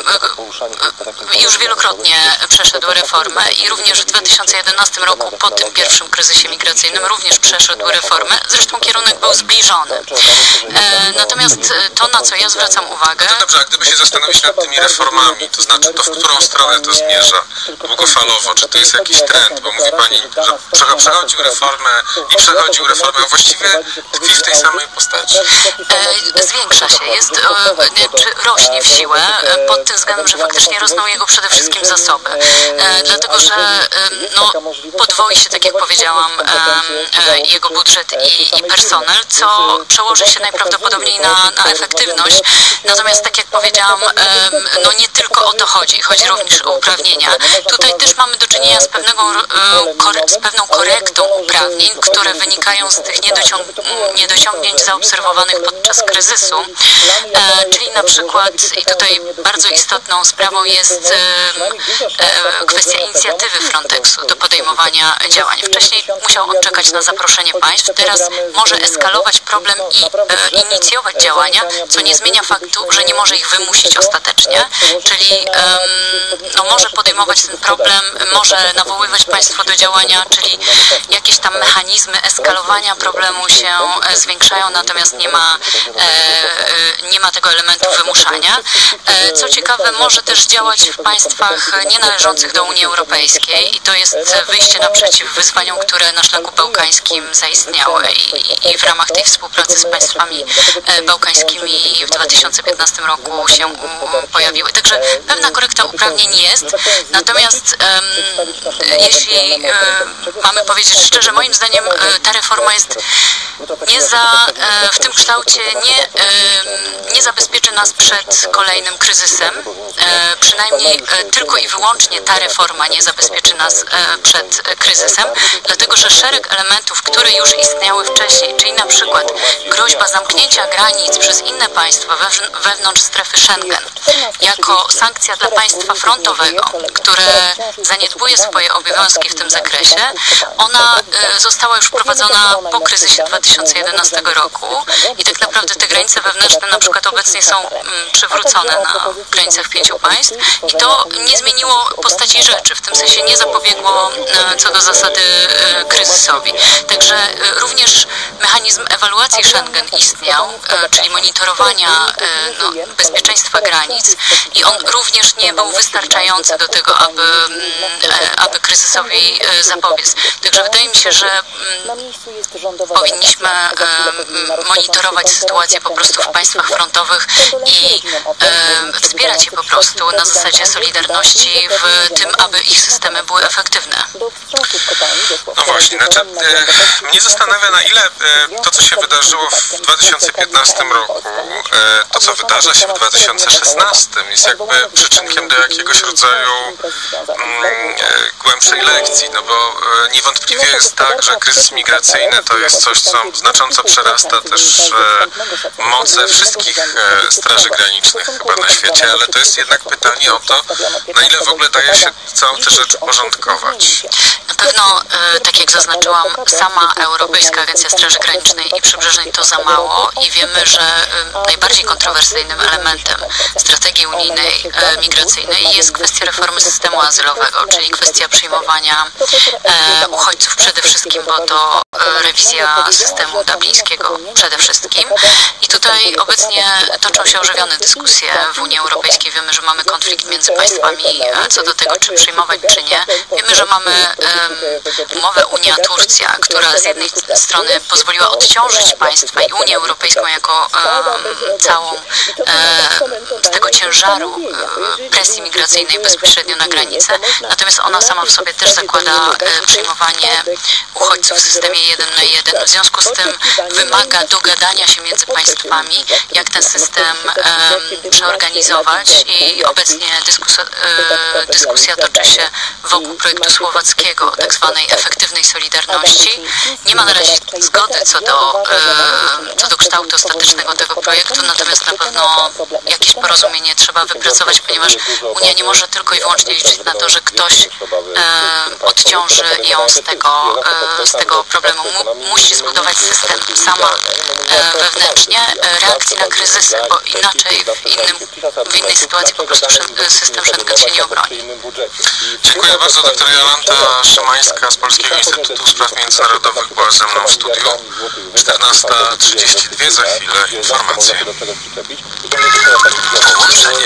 e, e, już wielokrotnie przeszedł reformę i również w dwa tysiące jedenastym roku po tym pierwszym kryzysie migracyjnym również przeszedł reformę. Zresztą kierunek był zbliżony. E, natomiast to, na co ja zwracam uwagę... No to dobrze, a gdyby się zastanowić nad tymi reformami, to znaczy to, w którą stronę to zmierza długofalowo, czy to jest jakiś trend, bo mówi Pani, że przechodził reformę i przechodził reformę, a właściwie tkwi w tej samej postaci. E, zwiększa się, jest, e, czy rośnie w siłę e, pod tym względem, że faktycznie rosną jego przede wszystkim zasoby. E, dlatego, że e, no, podwoi się, tak jak powiedziałam, e, e, jego budżet i, i personel, co przełoży się najprawdopodobniej na, na efektywność. Natomiast, tak jak powiedziałam, e, no nie tylko o to chodzi, chodzi również o uprawnienia. Tutaj też mamy do czynienia z, pewnego, e, kore, z pewną korektą uprawnień, które wynikają z tych niedociąg niedociągnięć zaobserwowanych podczas kryzysu, e, czyli na przykład, i tutaj bardzo istotną sprawą jest e, e, kwestia inicjatywy Frontexu do podejmowania działań. Wcześniej musiał on czekać na zaproszenie państw, teraz może eskalować problem i e, inicjować działania, co nie zmienia faktu, że nie może ich wymusić ostatecznie, czyli e, no, może podejmować ten problem, może nawoływać państwo do działania, czyli jakieś tam mechanizmy eskalowania problemu się zwiększają, natomiast nie ma, e, nie ma tego elementu wymuszania. E, co ciekawe, może też działać w państwach nienależących do Unii Europejskiej i to jest wyjście naprzeciw wyzwaniom, które na szlaku bałkańskim zaistniały i, i w ramach tej współpracy z państwami bałkańskimi i w dwa tysiące piętnastym roku się um, pojawiły. Także pewna korekta uprawnień jest, natomiast um, jeśli um, mamy powiedzieć szczerze, moim zdaniem um, ta reforma jest nie za, w tym kształcie nie, nie zabezpieczy nas przed kolejnym kryzysem. Przynajmniej tylko i wyłącznie ta reforma nie zabezpieczy nas przed kryzysem, dlatego że szereg elementów, które już istniały wcześniej, czyli na przykład groźba zamknięcia granic przez inne państwa wewnątrz strefy Schengen, jako sankcja dla państwa frontowego, które zaniedbuje swoje obowiązki w tym zakresie, ona została już wprowadzona po kryzysie dwa tysiące jedenastego roku i tak naprawdę te granice wewnętrzne na przykład obecnie są mm, przywrócone na granicach pięciu państw i to nie zmieniło postaci rzeczy, w tym sensie nie zapobiegło e, co do zasady e, kryzysowi. Także e, również mechanizm ewaluacji Schengen istniał, e, czyli monitorowania e, no, bezpieczeństwa granic i on również nie był wystarczający do tego, aby, e, aby kryzysowi e, zapobiec. Także wydaje mi się, że mm, powinniśmy e, monitorować sytuację po prostu w państwach frontowych i e, wspierać je po prostu na zasadzie solidarności w tym, aby ich systemy były efektywne. No właśnie, znaczy, e, mnie zastanawia, na ile e, to, co się wydarzyło w dwa tysiące piętnastym roku, e, to, co wydarza się w dwa tysiące szesnastym, jest jakby przyczynkiem do jakiegoś rodzaju mm, e, głębszej lekcji, no bo e, niewątpliwie jest tak, że kryzys migracyjny to jest coś, co znacząco przerasta też e, moce wszystkich e, straży granicznych chyba na świecie, ale to jest jednak pytanie o to, na ile w ogóle daje się całą tę rzecz uporządkować. Na pewno, e, tak jak zaznaczyłam, sama Europejska Agencja Straży Granicznej i Przybrzeżnej to za mało i wiemy, że e, najbardziej kontrowersyjnym elementem strategii unijnej e, migracyjnej jest kwestia reformy systemu azylowego, czyli kwestia przyjmowania e, uchodźców przede wszystkim, bo to e, rewizja systemu dublińskiego przede wszystkim. I tutaj obecnie toczą się ożywione dyskusje w Unii Europejskiej. Wiemy, że mamy konflikt między państwami e, co do tego, czy przyjmować, czy nie. Wiemy, że mamy um, umowę Unia-Turcja, która z jednej strony pozwoliła odciążyć państwa i Unię Europejską jako um, całą um, z tego ciężaru um, presji migracyjnej bezpośrednio na granicę. Natomiast ona sama w sobie też zakłada um, przyjmowanie uchodźców w systemie jeden na jeden. W związku z tym wymaga dogadania się między państwami, jak ten system um, przeorganizować i obecnie dyskusja, um, dyskusja toczy się wokół projektu słowackiego, tak zwanej efektywnej solidarności. Nie ma na razie zgody co do, e, co do kształtu ostatecznego tego projektu, natomiast na pewno jakieś porozumienie trzeba wypracować, ponieważ Unia nie może tylko i wyłącznie liczyć na to, że ktoś e, odciąży ją z tego, e, z tego problemu. Mu, musi zbudować system sama e, wewnętrznie e, reakcji na kryzysy, bo inaczej w, innym, w innej sytuacji po prostu system Schengen się nie obroni. Dziękuję bardzo. Doktor Jolanta Szymańska z Polskiego Instytutu Spraw Międzynarodowych była ze mną w studiu. czternasta trzydzieści dwa, za chwilę informacje. Połączenie.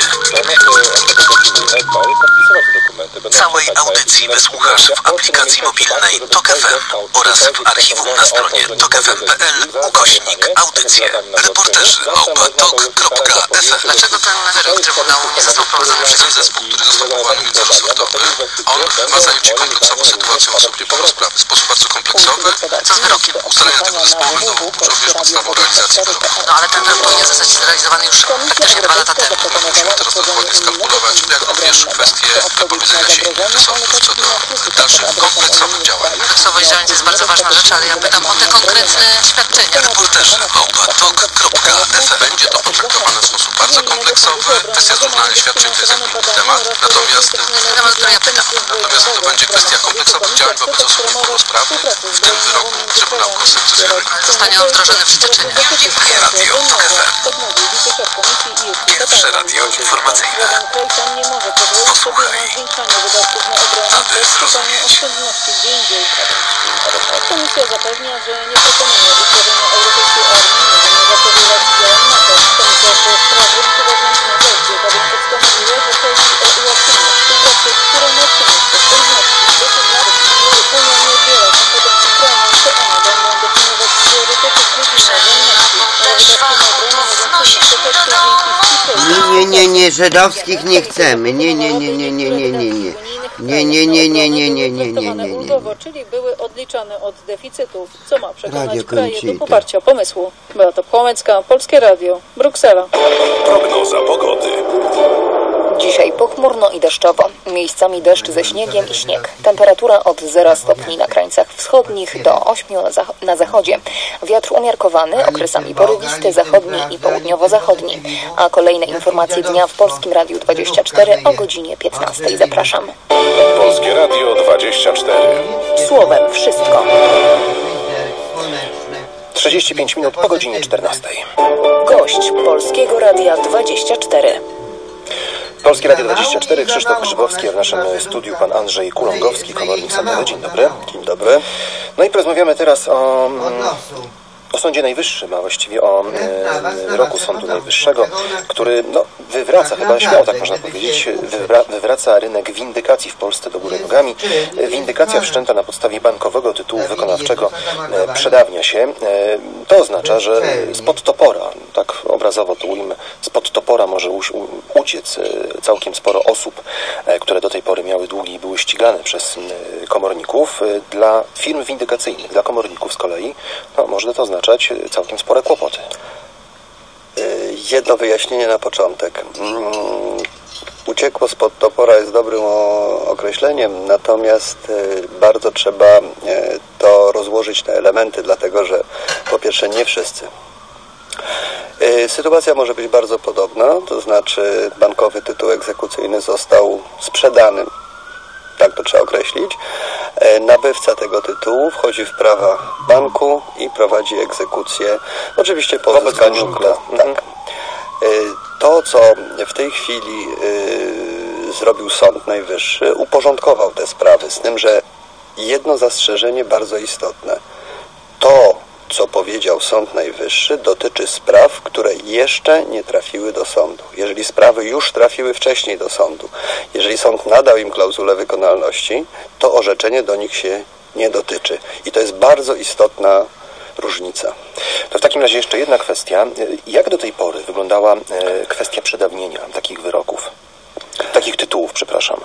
Całej audycji wysłuchasz w aplikacji mobilnej TOK F M oraz w archiwum na stronie tok f m kropka p l ukośnik audycje. Reporterzy małpa tok kropka f m. Dlaczego ten wyrok Trybunału nie został wprowadzony przez Ten zespół, który został powołany międzyresortowy, on ma zająć się kompleksową sytuacją osób niepełnosprawnych w sposób bardzo kompleksowy. Co z wyrokiem? Ustalenia tego zespołu będą również podstawą realizacji wyroku. No ale ten wyrok powinien zostać zrealizowany już praktycznie dwa lata temu. Musimy teraz dokładnie skalkulować, jak również kwestie wypowiedzenia się innych resortów co do dalszych kompleksowych działań. Kompleksowość działań to jest bardzo ważna rzecz, ale ja pytam o te konkretne świadczenia. Reporterzy małpa tok kropka f m. Będzie to potraktowane w sposób bardzo kompleksowy. Kwestia zrównania świadczeń to jest jak inny temat, natomiast, Temat, który ja pytam. natomiast to będzie kwestia kompleksowych działań wobec osób niepełnosprawnych, w tym wyroku Trybunału Konstytucyjnego. Zostanie on wdrożony w styczniu. Radio TOK F M. Pierwsze radio informacyjne. Posłuchaj, aby zrozumieć. Komisja zapewnia, że nie proponuje utworzenia europejskiej armii, nie będą zapowiadać działań NATO. Komisja zasadniczo bowiem podstawowi, że te straże, które stanowiły ułatwienie w współpracy, które ma przynieść bezpośrednie Nie, nie, nie, nie, żydowskich nie chcemy. Nie, nie, nie, nie, nie, nie, nie, nie. Nie, nie, nie, nie, nie, nie, nie, nie, nie, nie. Czyli były odliczane od deficytów, co ma przekonać Radio kraje Conchita. do poparcia pomysłu. Beata Płomecka, Polskie Radio, Bruksela. Prognoza pogody. Dzisiaj pochmurno i deszczowo. Miejscami deszcz ze śniegiem i śnieg. Temperatura od zera stopni na krańcach wschodnich do ośmiu na, zach na zachodzie. Wiatr umiarkowany, okresami porywisty, zachodni i południowo-zachodni. A kolejne informacje dnia w Polskim Radiu dwadzieścia cztery o godzinie piętnastej. Zapraszam. Polskie Radio dwadzieścia cztery. Słowem wszystko. trzydzieści pięć minut po godzinie czternastej. Gość Polskiego Radia dwadzieścia cztery. Polskie Radio dwadzieścia cztery, Krzysztof Grzybowski, a w naszym studiu pan Andrzej Kulągowski, komornik sądowy. Dzień dobry. Dzień dobry. No i porozmawiamy teraz o, o Sądzie Najwyższym, a właściwie o e, roku Sądu Najwyższego, który no, wywraca, chyba śmiało tak można powiedzieć, wywra, wywraca rynek windykacji w Polsce do góry nogami. Windykacja wszczęta na podstawie bankowego tytułu wykonawczego e, przedawnia się. E, to oznacza, że spod topora, tak obrazowo to ujmę, spod topora może u, u, uciec e, całkiem sporo osób, e, które do tej pory miały długi i były ścigane przez e, komorników. E, dla firm windykacyjnych, dla komorników z kolei, no, może to oznaczać całkiem spore kłopoty. Jedno wyjaśnienie na początek. Uciekło spod topora jest dobrym określeniem, natomiast bardzo trzeba to rozłożyć na elementy, dlatego że po pierwsze nie wszyscy. Sytuacja może być bardzo podobna, to znaczy bankowy tytuł egzekucyjny został sprzedany, tak to trzeba określić. Nabywca tego tytułu wchodzi w prawa banku i prowadzi egzekucję, oczywiście po uzyskaniu... Tak. To, co w tej chwili zrobił Sąd Najwyższy, uporządkował te sprawy, z tym, że jedno zastrzeżenie bardzo istotne. To, co powiedział Sąd Najwyższy, dotyczy spraw, które jeszcze nie trafiły do sądu. Jeżeli sprawy już trafiły wcześniej do sądu, jeżeli sąd nadał im klauzulę wykonalności, to orzeczenie do nich się nie dotyczy. I to jest bardzo istotna różnica. To w takim razie jeszcze jedna kwestia. Jak do tej pory wyglądała kwestia przedawnienia takich wyroków? Takich tytułów, przepraszam.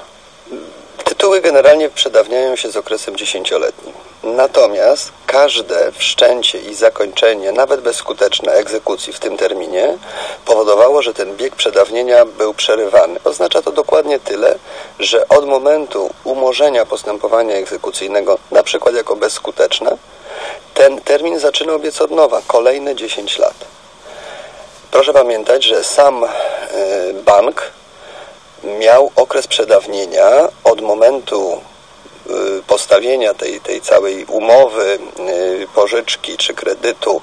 Tytuły generalnie przedawniają się z okresem dziesięcioletnim. Natomiast każde wszczęcie i zakończenie, nawet bezskuteczne egzekucji w tym terminie, powodowało, że ten bieg przedawnienia był przerywany. Oznacza to dokładnie tyle, że od momentu umorzenia postępowania egzekucyjnego, na przykład jako bezskuteczne, ten termin zaczynał biec od nowa, kolejne dziesięć lat. Proszę pamiętać, że sam bank miał okres przedawnienia od momentu postawienia tej, tej całej umowy, pożyczki czy kredytu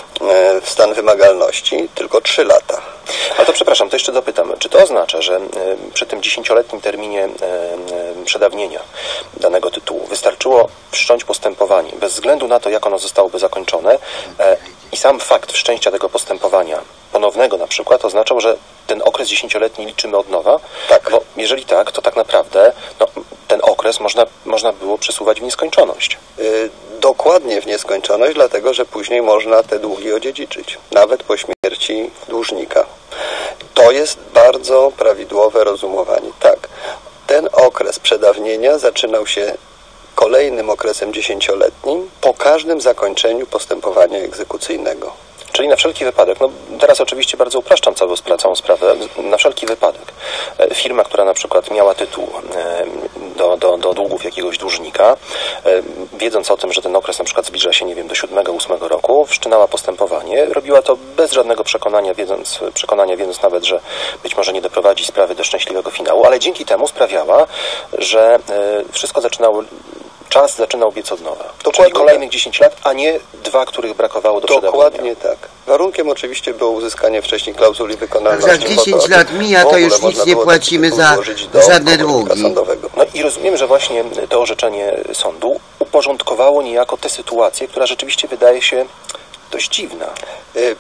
w stan wymagalności tylko trzy lata. Ale to przepraszam, to jeszcze dopytam. Czy to oznacza, że przy tym dziesięcioletnim terminie przedawnienia danego tytułu wystarczyło wszcząć postępowanie bez względu na to, jak ono zostałoby zakończone i sam fakt wszczęcia tego postępowania ponownego na przykład oznaczał, że ten okres dziesięcioletni liczymy od nowa? Tak. Bo jeżeli tak, to tak naprawdę no, ten okres można, można było przesuwać w nieskończoność. Yy, dokładnie w nieskończoność, dlatego że później można te długi odziedziczyć, nawet po śmierci dłużnika. To jest bardzo prawidłowe rozumowanie. Tak, ten okres przedawnienia zaczynał się kolejnym okresem dziesięcioletnim po każdym zakończeniu postępowania egzekucyjnego. Czyli na wszelki wypadek, no teraz oczywiście bardzo upraszczam całą, całą sprawę, na wszelki wypadek firma, która na przykład miała tytuł do, do, do długów jakiegoś dłużnika, wiedząc o tym, że ten okres na przykład zbliża się, nie wiem, do siódmego, ósmego roku, wszczynała postępowanie, robiła to bez żadnego przekonania, wiedząc, przekonania, wiedząc nawet, że być może nie doprowadzi sprawy do szczęśliwego finału, ale dzięki temu sprawiała, że wszystko zaczynało czas zaczynał biec od nowa. Dokładnie. Czyli kolejnych dziesięć lat, a nie dwa, których brakowało do przedawnienia. Dokładnie tak. Warunkiem oczywiście było uzyskanie wcześniej klauzuli wykonalności. Jak dziesięć lat mija, to już nic nie płacimy za żadne długi. No i rozumiem, że właśnie to orzeczenie sądu uporządkowało niejako tę sytuację, która rzeczywiście wydaje się dość dziwna. Y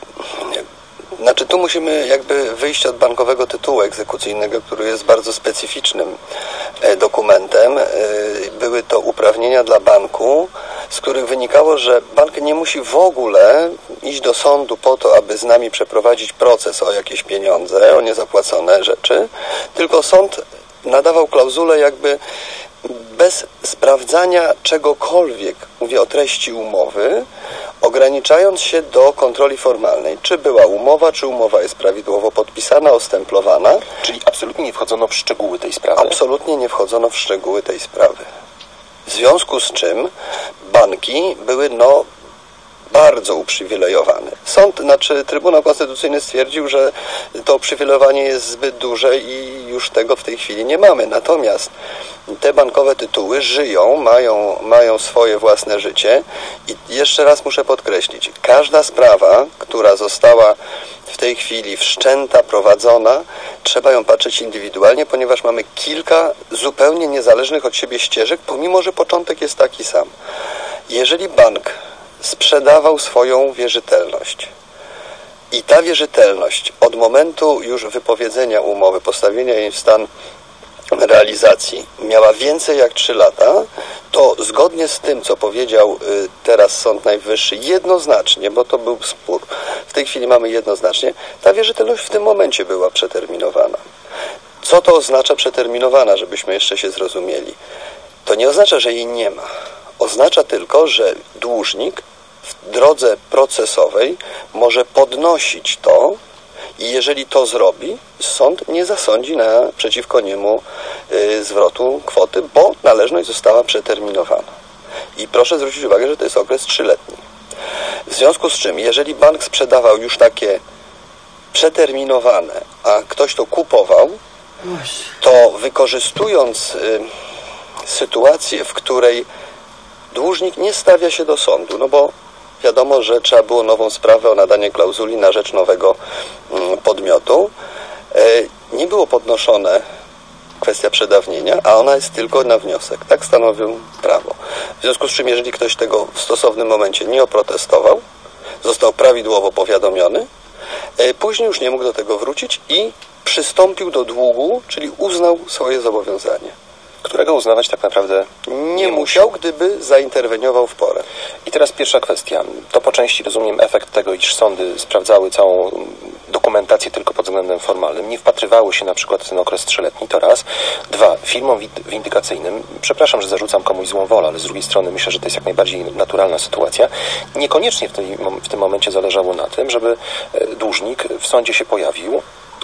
Znaczy tu musimy jakby wyjść od bankowego tytułu egzekucyjnego, który jest bardzo specyficznym dokumentem. Były to uprawnienia dla banku z których wynikało, że bank nie musi w ogóle iść do sądu po to, aby z nami przeprowadzić proces o jakieś pieniądze, o niezapłacone rzeczy, tylko sąd nadawał klauzulę jakby bez sprawdzania czegokolwiek, mówię o treści umowy, ograniczając się do kontroli formalnej. Czy była umowa, czy umowa jest prawidłowo podpisana, ostemplowana. Czyli absolutnie nie wchodzono w szczegóły tej sprawy? Absolutnie nie wchodzono w szczegóły tej sprawy. W związku z czym banki były no bardzo uprzywilejowane. Sąd, znaczy Trybunał Konstytucyjny stwierdził, że to uprzywilejowanie jest zbyt duże i już tego w tej chwili nie mamy. Natomiast te bankowe tytuły żyją, mają, mają swoje własne życie i jeszcze raz muszę podkreślić, każda sprawa, która została w tej chwili wszczęta, prowadzona, trzeba ją patrzeć indywidualnie, ponieważ mamy kilka zupełnie niezależnych od siebie ścieżek, pomimo że początek jest taki sam. Jeżeli bank sprzedawał swoją wierzytelność i ta wierzytelność od momentu już wypowiedzenia umowy, postawienia jej w stan realizacji miała więcej jak trzy lata, to zgodnie z tym, co powiedział teraz Sąd Najwyższy, jednoznacznie, bo to był spór, w tej chwili mamy jednoznacznie, ta wierzytelność w tym momencie była przeterminowana. Co to oznacza przeterminowana, żebyśmy jeszcze się zrozumieli? To nie oznacza, że jej nie ma. Oznacza tylko, że dłużnik w drodze procesowej może podnosić to i jeżeli to zrobi, sąd nie zasądzi na przeciwko niemu y, zwrotu kwoty, bo należność została przeterminowana. I proszę zwrócić uwagę, że to jest okres trzyletni. W związku z czym, jeżeli bank sprzedawał już takie przeterminowane, a ktoś to kupował, to wykorzystując y, sytuację, w której dłużnik nie stawia się do sądu, no bo wiadomo, że trzeba było nową sprawę o nadanie klauzuli na rzecz nowego podmiotu. Nie było podnoszone kwestia przedawnienia, a ona jest tylko na wniosek. Tak stanowią prawo. W związku z czym, jeżeli ktoś tego w stosownym momencie nie oprotestował, został prawidłowo powiadomiony, później już nie mógł do tego wrócić i przystąpił do długu, czyli uznał swoje zobowiązanie. Którego uznawać tak naprawdę nie, nie musiał, musi. gdyby zainterweniował w porę. I teraz pierwsza kwestia. To po części rozumiem efekt tego, iż sądy sprawdzały całą dokumentację tylko pod względem formalnym. Nie wpatrywały się na przykład w ten okres trzyletni, to raz. Dwa, firmom windykacyjnym, przepraszam, że zarzucam komuś złą wolę, ale z drugiej strony myślę, że to jest jak najbardziej naturalna sytuacja. Niekoniecznie w, tej, w tym momencie zależało na tym, żeby dłużnik w sądzie się pojawił.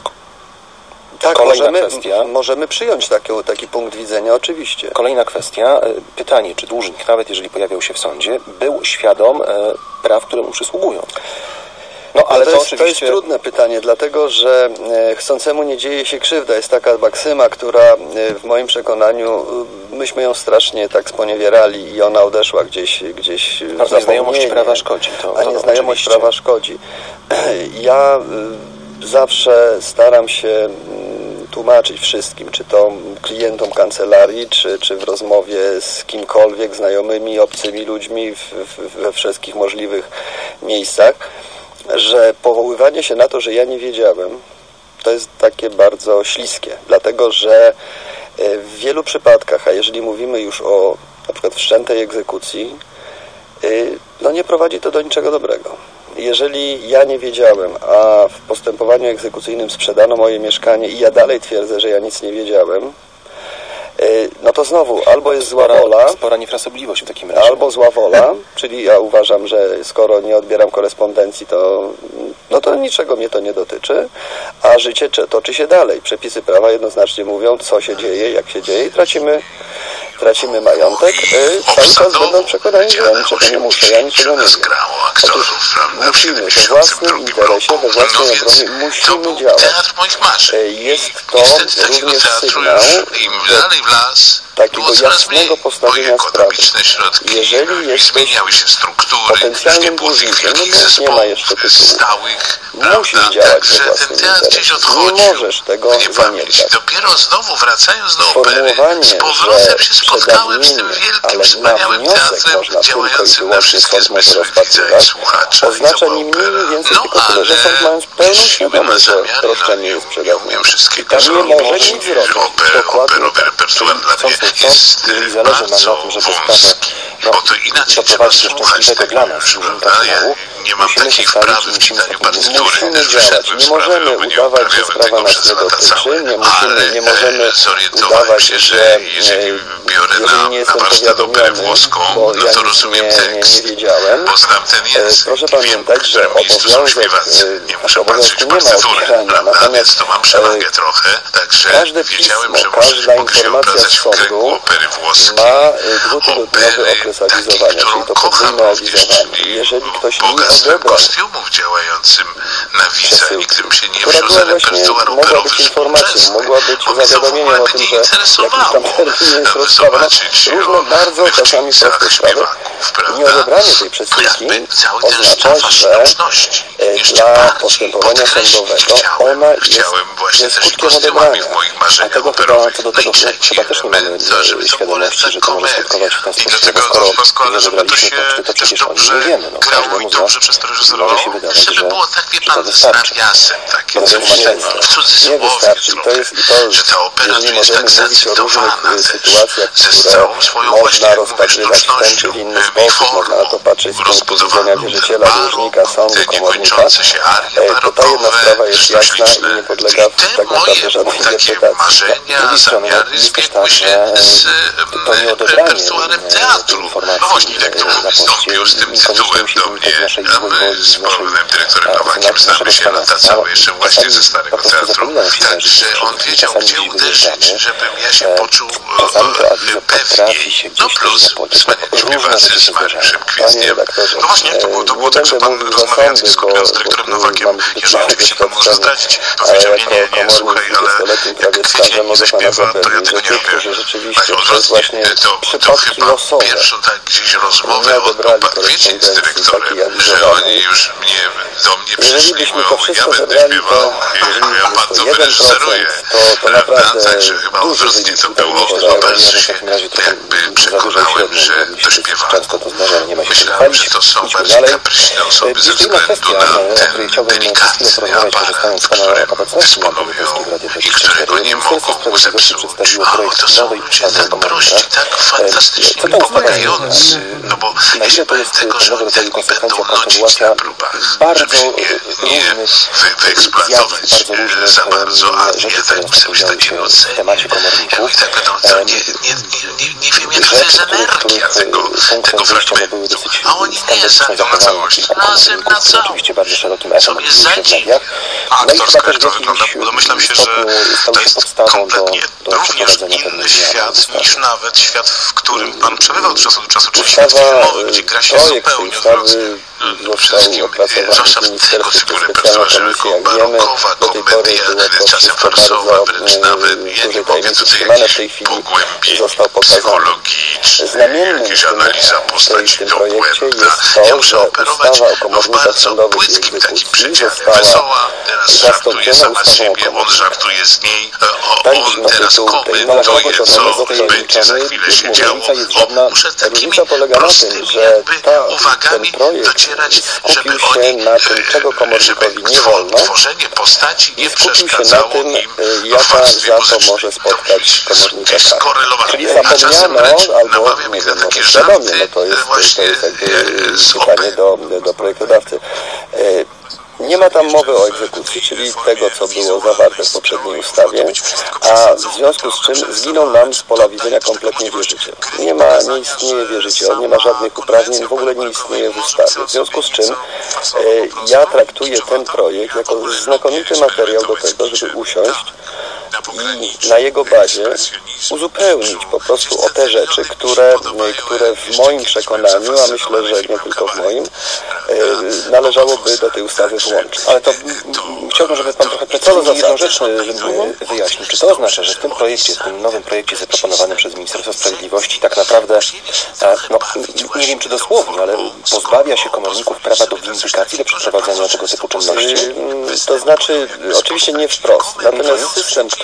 Tak, Kolejna możemy, kwestia. możemy przyjąć taki, taki punkt widzenia, oczywiście. Kolejna kwestia. Pytanie, czy dłużnik, nawet jeżeli pojawiał się w sądzie, był świadom e, praw, które mu przysługują? No, ale to, to, jest, oczywiście... to jest trudne pytanie, dlatego że e, chcącemu nie dzieje się krzywda. Jest taka maksyma, która e, w moim przekonaniu, e, myśmy ją strasznie tak sponiewierali i ona odeszła gdzieś, gdzieś no, w nieznajomość prawa szkodzi. To, A to nieznajomość oczywiście. prawa szkodzi. Ja e, zawsze staram się tłumaczyć wszystkim, czy to klientom kancelarii, czy, czy w rozmowie z kimkolwiek, znajomymi, obcymi ludźmi w, w, we wszystkich możliwych miejscach, że powoływanie się na to, że ja nie wiedziałem, to jest takie bardzo śliskie, dlatego że w wielu przypadkach, a jeżeli mówimy już o na przykład wszczętej egzekucji, no nie prowadzi to do niczego dobrego. Jeżeli ja nie wiedziałem, a w postępowaniu egzekucyjnym sprzedano moje mieszkanie i ja dalej twierdzę, że ja nic nie wiedziałem, no to znowu, albo jest zła wola, spora niefrasobliwość w takim razie. Albo zła wola, czyli ja uważam, że skoro nie odbieram korespondencji, to, no to niczego mnie to nie dotyczy, a życie toczy się dalej. Przepisy prawa jednoznacznie mówią, co się dzieje, jak się dzieje i tracimy, tracimy majątek, cały czas będą przekonani, że ja niczego nie muszę, ja niczego nie wiem. Otóż musimy we własnym interesie, we własnej obronie, musimy działać. Jest to również sygnał takiego jasnego postawienia sprawy. Jeżeli jesteś potencjalnym dłużnikiem, no bo nie ma jeszcze tytułu, musisz działać we własnym interesie. Nie możesz tego zaniedbać. Dopiero znowu wracając do opery, Sformułowanie, z powrotem że się spotkamy. spotkałem z tym wielkim, wspaniałym teatrem działającym na wszystkie zmysły widza i słuchacza i to była opera. No ale jeśli ma zamiary, no nie, nie umiem wszystkiego zrobić. Oper, operowy repertuar dla mnie jest bardzo wąski, bo to inaczej trzeba słuchać tego, prawda? Ja nie mam takiej wprawy w czytaniu partytury, też wyszedłem z prawy, bo nie uprawiałem tego przez lata całe, ale zorientowałem się, że jeżeli biorę na, na warsztat operę włoską, no to rozumiem tekst, bo znam ten język i wiem, że miejscu są śpiewacy. Nie muszę patrzeć w partyturę, prawda? Więc to mam przewagę trochę, także wiedziałem, że może, mogę się obracać w kręgu opery włoskiej, opery takiej, którą kocham również, czyli bogactwem kostiumów działającym na widza. Nigdy bym się nie wziął za repertuar operowy współczesny, bo mnie to w ogóle by nie interesowało, aby zobaczyć o mężczyznach, śpiewaków, prawda? Jakby cały ten sztafaż sztuczności. Jeszcze bardziej podkreślić chciałem, chciałem właśnie też i kostiumami w moich marzeniach operowych. No i trzeci element, to żeby to była lepsza komedia. I do tego Don Pasquale, żeby to się też dobrze grało i dobrze przez to reżyserowało, żeby było tak, wie pan, z nawiasem takie coś, w cudzysłowie trochę, że ta opera tu jest tak zacytowana też, ze całą swoją właśnie, jak mówię, sztucznością, formą, rozbudowaną parą, te niekończące się arie barokowe, śliczne. I te moje takie marzenia, zamiary zbiegły się z repertuarem teatru. No właśnie, jak tu wystąpił z tym tytułem do mnie, z panem dyrektorem Nowakiem, znamy się lata całe jeszcze właśnie ze Starego Teatru, także on wiedział, gdzie uderzyć, żebym ja się poczuł e, pewniej. No plus wspaniali śpiewacy z Mariuszem Kwietniem. No właśnie, jak to było? To było tak, że pan rozmawiając, dyskutując z dyrektorem Nowakiem, jeżeli oczywiście pan może zdradzić, powiedział, nie, nie, nie, słuchaj, ale jak Kwiecień nie zaśpiewa, to ja tego nie robię. Tak odwrotnie, to, to chyba pierwszą tak gdzieś rozmowę odbył pan Kwiecień z dyrektorem, że oni już mnie, do mnie przyszli, mówią, ja będę śpiewał, a pan to wyreżyseruje, prawda? Także chyba odwrotnie to było. Bardzo się jakby przekonałem, że to śpiewanko. Myślałem, że to są bardziej kapryśne osoby ze względu na ten delikatny aparat, którym dysponują i którego nie mogą zepsuć. O, to są ludzie tak prości, tak fantastycznie pomagający. No bo ja się bałem tego, że oni tak mi będą nudzić na próbach, żeby mnie nie wy, wyeksploatować za bardzo, a ja tak muszę być takim rodzajem. Jak oni tak będą, to nie, nie, nie, nie wiem jaka to jest energia tego, tego fragmentu. A oni nie zają na całość, razem na całość. Sobie zadzi. A aktorska jak to wygląda? Domyślam się, że to jest kompletnie również inny świat niż nawet świat, w którym pan przebywał od czasu do czasu, czyli świat filmowy, gdzie gra się zupełnie odwrotnie. No, przede wszystkim, zwłaszcza w tego typu repertuarze, barokowa komedia, czasem farsowa, wręcz nawet, ja nie mówię tutaj jakichś pogłębień psychologicznych, jakaś analiza postaci dogłębna. Ja muszę operować no, w bardzo płytkim takim przedziale. Wesoła teraz żartuje sama z siebie, on żartuje z niej, o, on teraz komentuje, co będzie za chwilę się działo. O, muszę takimi prostymi jakby uwagami docierać, żeby oni, żeby tworzenie postaci nie przeszkadzało im w warstwie muzycznej. To jest skorelowane. A czasem wręcz namawiam ich na takie żarty właśnie z opery. Do, do projektodawcy. Nie ma tam mowy o egzekucji, czyli tego, co było zawarte w poprzedniej ustawie, a w związku z czym zginął nam z pola widzenia kompletnie wierzyciel. Nie ma, nie istnieje wierzyciel, nie ma żadnych uprawnień, w ogóle nie istnieje w ustawie. W związku z czym e, ja traktuję ten projekt jako znakomity materiał do tego, żeby usiąść i na jego bazie uzupełnić po prostu o te rzeczy, które, które w moim przekonaniu, a myślę, że nie tylko w moim, należałoby do tej ustawy włączyć. Ale to chciałbym, żeby pan trochę precyzyjnie jedną rzecz wyjaśnił. Czy to oznacza, że w tym projekcie, w tym nowym projekcie zaproponowanym przez Ministerstwo Sprawiedliwości tak naprawdę, no nie wiem czy dosłownie, ale pozbawia się komorników prawa do windykacji, do przeprowadzania tego typu czynności? To znaczy, oczywiście nie wprost, natomiast system, który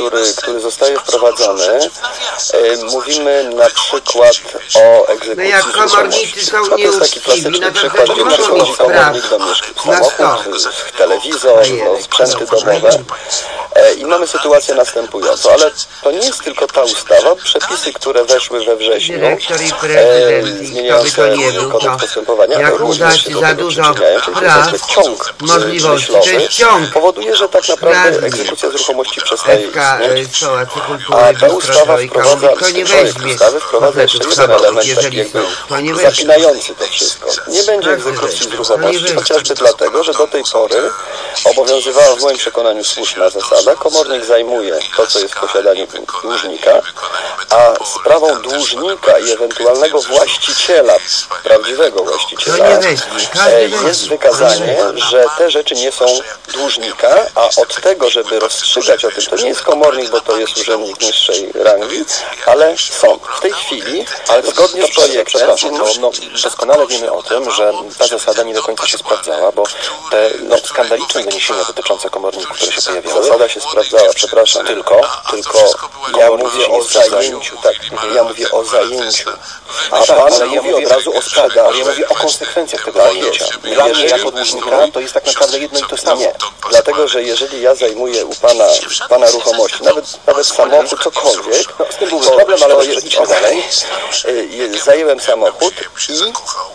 który, który zostaje wprowadzony, e, mówimy na przykład o egzekucji. No jak komornicy są to jest taki klasyczny nieuczciwi, no to przykład, gdzie przecież przychodzi komornik do mieszkania, samochód, telewizor, no, sprzęty domowe. E, I mamy sytuację następującą, ale to nie jest tylko ta ustawa, przepisy, które weszły we wrześniu, Dyrektor i e, prezydent, zmieniające kto by to nie był, kodeks to postępowania, jak również uda się ci do za tego dużo przyczyniają, czyli praw, to jest ciąg możliwości, to myślowy, jest ciąg powoduje, że tak naprawdę prawny. egzekucja z ruchomości przestaje F K, istnieć. Pałacu A Kultury, ta ustawa wprowadza, to nie projekt weźmie ustawy wprowadza jeszcze jeden facetów, element taki jeżeli jakby są, to nie weźmie. zapinający to wszystko. Nie będzie egzekucji z ruchomości, chociażby dlatego, że do tej pory obowiązywała w moim przekonaniu słuszna zasada. Komornik zajmuje to, co jest w posiadaniu dłużnika, a sprawą dłużnika i ewentualnego właściciela, prawdziwego właściciela, e, jest wykazanie, że te rzeczy nie są dłużnika, a od tego, żeby rozstrzygać o tym, to nie jest komornik, bo to jest urzędnik niższej rangi, ale sąd. W tej chwili, ale zgodnie z projektem, przepraszam, no, no, doskonale wiemy o tym, że ta zasada nie do końca się sprawdzała, bo te no, skandaliczne doniesienia dotyczące komorników, które się pojawiały, zasada się sprawdzała, przepraszam, tylko, tylko ja mówię o zajęciu, tak, ja mówię o zajęciu, a A pan pan ale ja mówi mówię od razu o sprzedaży. ale ja mówię o konsekwencjach tego zajęcia. Dla mnie jako dłużnika to jest tak naprawdę jedno i to samo. Nie, dlatego, że jeżeli ja zajmuję u pana, pana ruchomości, nawet, nawet samochód, cokolwiek, no, z tym byłby problem, ale to jest dalej, zajęłem samochód i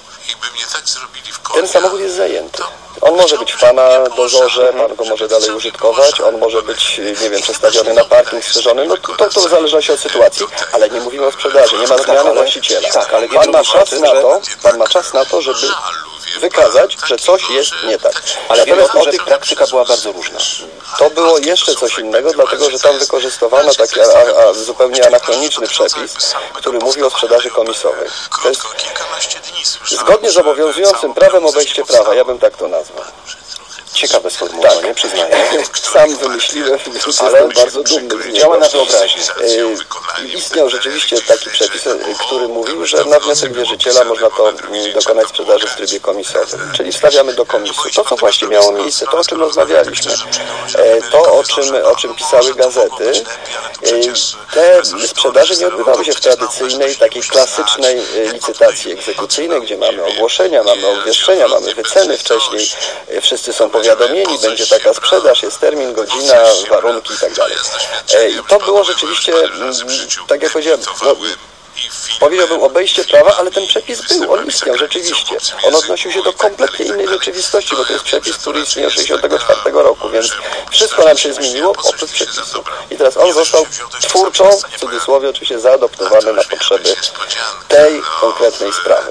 ten samochód jest zajęty. On może być w pana dozorze, pan go może dalej użytkować, on może być, nie wiem, przestawiony na parking, strzeżony, no to, to w zależności od sytuacji, ale nie mówimy o sprzedaży, nie ma zmiany właściciela. Tak, ale pan ma czas na to, pan ma czas na to, żeby wykazać, że coś jest nie tak. Ale wiemy o tym, że tych praktyka była bardzo różna. To było jeszcze coś innego, dlatego że tam wykorzystywano taki a, a, zupełnie anachroniczny przepis, który mówi o sprzedaży komisowej. To jest zgodnie z obowiązującym prawem obejście prawa, ja bym tak to nazwał. Ciekawe sformułowanie, tak. Przyznaję. Sam wymyśliłem, więc ale jestem bardzo dumny z niego. Działa na wyobraźnię. E, istniał rzeczywiście taki przepis, który mówił, że na wniosek wierzyciela można to dokonać sprzedaży w trybie komisowym. Czyli wstawiamy do komisu. To, co właśnie miało miejsce, to, o czym rozmawialiśmy, e, to, o czym, o czym pisały gazety, e, te sprzedaże nie odbywały się w tradycyjnej, takiej klasycznej licytacji egzekucyjnej, gdzie mamy ogłoszenia, mamy obwieszczenia, mamy wyceny wcześniej, wszyscy są powiadomieni, będzie taka sprzedaż, jest termin, godzina, warunki i tak dalej. I to było rzeczywiście, tak jak powiedziałem, no, powiedziałbym obejście prawa, ale ten przepis był, on istniał rzeczywiście. On odnosił się do kompletnie innej rzeczywistości, bo to jest przepis, który istnieje od tysiąc dziewięćset sześćdziesiątego czwartego roku, więc wszystko nam się zmieniło oprócz przepisu. I teraz on został twórczo, w cudzysłowie oczywiście, zaadoptowany na potrzeby tej konkretnej sprawy.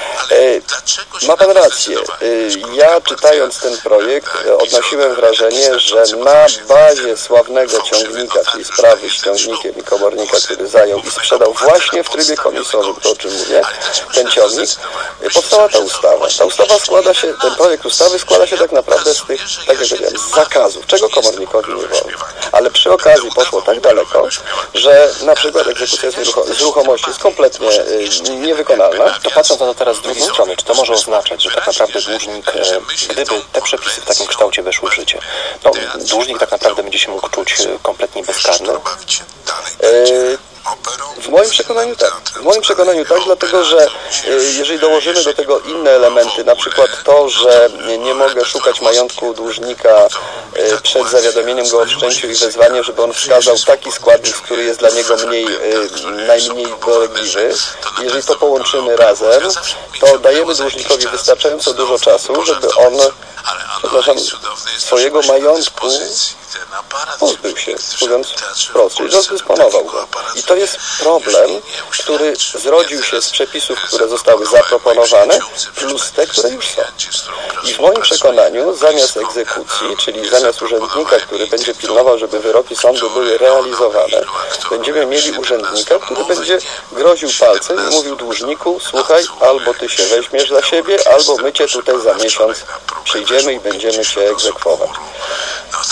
E, ma pan rację. E, ja czytając ten projekt odnosiłem wrażenie, że na bazie sławnego ciągnika, czyli sprawy z ciągnikiem i komornika, który zajął i sprzedał właśnie w trybie komisowym, to o czym mówię, ten ciągnik, powstała ta ustawa. Ta ustawa składa się, ten projekt ustawy składa się tak naprawdę z tych, tak jak powiedziałem, z zakazów, czego komornikowi nie wolno. Ale przy okazji poszło tak daleko, że na przykład egzekucja z, nierucho- z ruchomości jest kompletnie y, niewykonalna. To patrząc na to teraz z drugiej strony, czy to może oznaczać, że tak naprawdę dłużnik, e, gdyby te przepisy w takim kształcie weszły w życie, to dłużnik tak naprawdę będzie się mógł czuć kompletnie bezkarny? Y, W moim przekonaniu tak. W moim przekonaniu tak, dlatego że jeżeli dołożymy do tego inne elementy, na przykład to, że nie mogę szukać majątku dłużnika przed zawiadomieniem go o wszczęciu i wezwaniem, żeby on wskazał taki składnik, który jest dla niego mniej, najmniej dolegliwy. Jeżeli to połączymy razem, to dajemy dłużnikowi wystarczająco dużo czasu, żeby on, przepraszam, swojego majątku pozbył się, mówiąc wprost, czyli rozdysponował go. I to jest problem, który zrodził się z przepisów, które zostały zaproponowane, plus te, które już są. I w moim przekonaniu zamiast egzekucji, czyli zamiast urzędnika, który będzie pilnował, żeby wyroki sądu były realizowane, będziemy mieli urzędnika, który będzie groził palcem i mówił dłużniku, słuchaj, albo ty się weźmiesz za siebie, albo my cię tutaj za miesiąc przyjdziemy i będziemy cię egzekwować.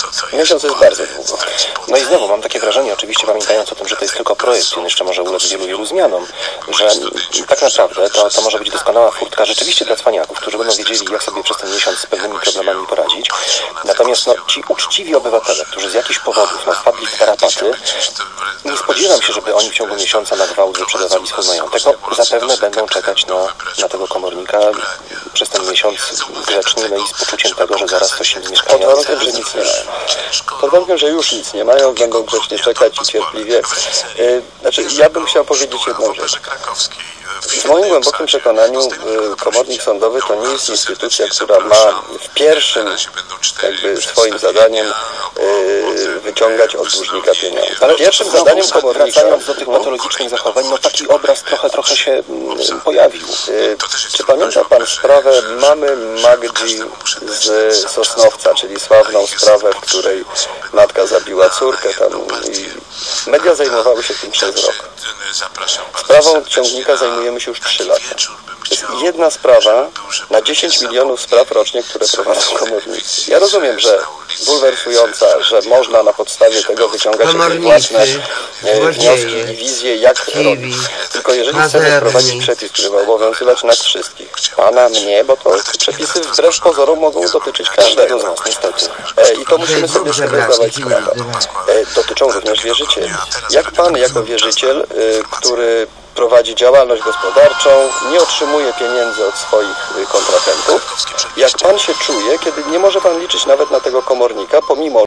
Miesiąc jest bardzo długo. No i znowu mam takie wrażenie, oczywiście pamiętając o tym, że to jest tylko projekt, on jeszcze może ulec wielu, wielu zmianom, że tak naprawdę to, to może być doskonała furtka rzeczywiście dla cwaniaków, którzy będą wiedzieli, jak sobie przez ten miesiąc z pewnymi problemami poradzić. Natomiast no, ci uczciwi obywatele, którzy z jakichś powodów no, wpadli w tarapaty, nie spodziewam się, żeby oni w ciągu miesiąca na gwałt wyprzedawali swój majątek. No, zapewne będą czekać na, na tego komornika przez ten miesiąc grzecznie, no i z poczuciem tego, że zaraz coś im z mieszkania Pod warunkiem, że nic nie mają. Pod warunkiem, że już nic nie mają, będą grzecznie czekać i cierpliwie. Yy, znaczy, ja bym chciał powiedzieć jedną rzecz. W moim głębokim przekonaniu yy, komornik sądowy to nie jest instytucja, która ma w pierwszym jakby swoim zadaniem yy, wyciągać od dłużnika pieniądze. Ale pierwszym zadaniem komornika, wracając do tych patologicznych zachowań, no taki obraz trochę, trochę się mm, pojawił. Yy, czy pamięta Pan sprawę mamy Magdi z Sosnowca, czyli sławną sprawę, w której matka zabiła córkę tam i media zajmowały się tym przez rok. Sprawą ciągnika zajmujemy się już trzy lata. To jest jedna sprawa na dziesięć milionów spraw rocznie, które prowadzą komornicy. Ja rozumiem, że bulwersująca, że można na podstawie tego wyciągać jakieś własne e, wnioski i wizje, jak robić. Tylko jeżeli chcemy wprowadzić przepis, który ma obowiązywać nas wszystkich, Pana, mnie, bo to przepisy wbrew pozorom mogą dotyczyć każdego z nas, niestety. E, I to musimy sobie sobie zdawać sprawę. E, dotyczą również wierzycieli. Jak Pan jako wierzyciel, e, który prowadzi działalność gospodarczą, nie otrzymuje pieniędzy od swoich kontrahentów. Jak Pan się czuje, kiedy nie może Pan liczyć nawet na tego komornika, pomimo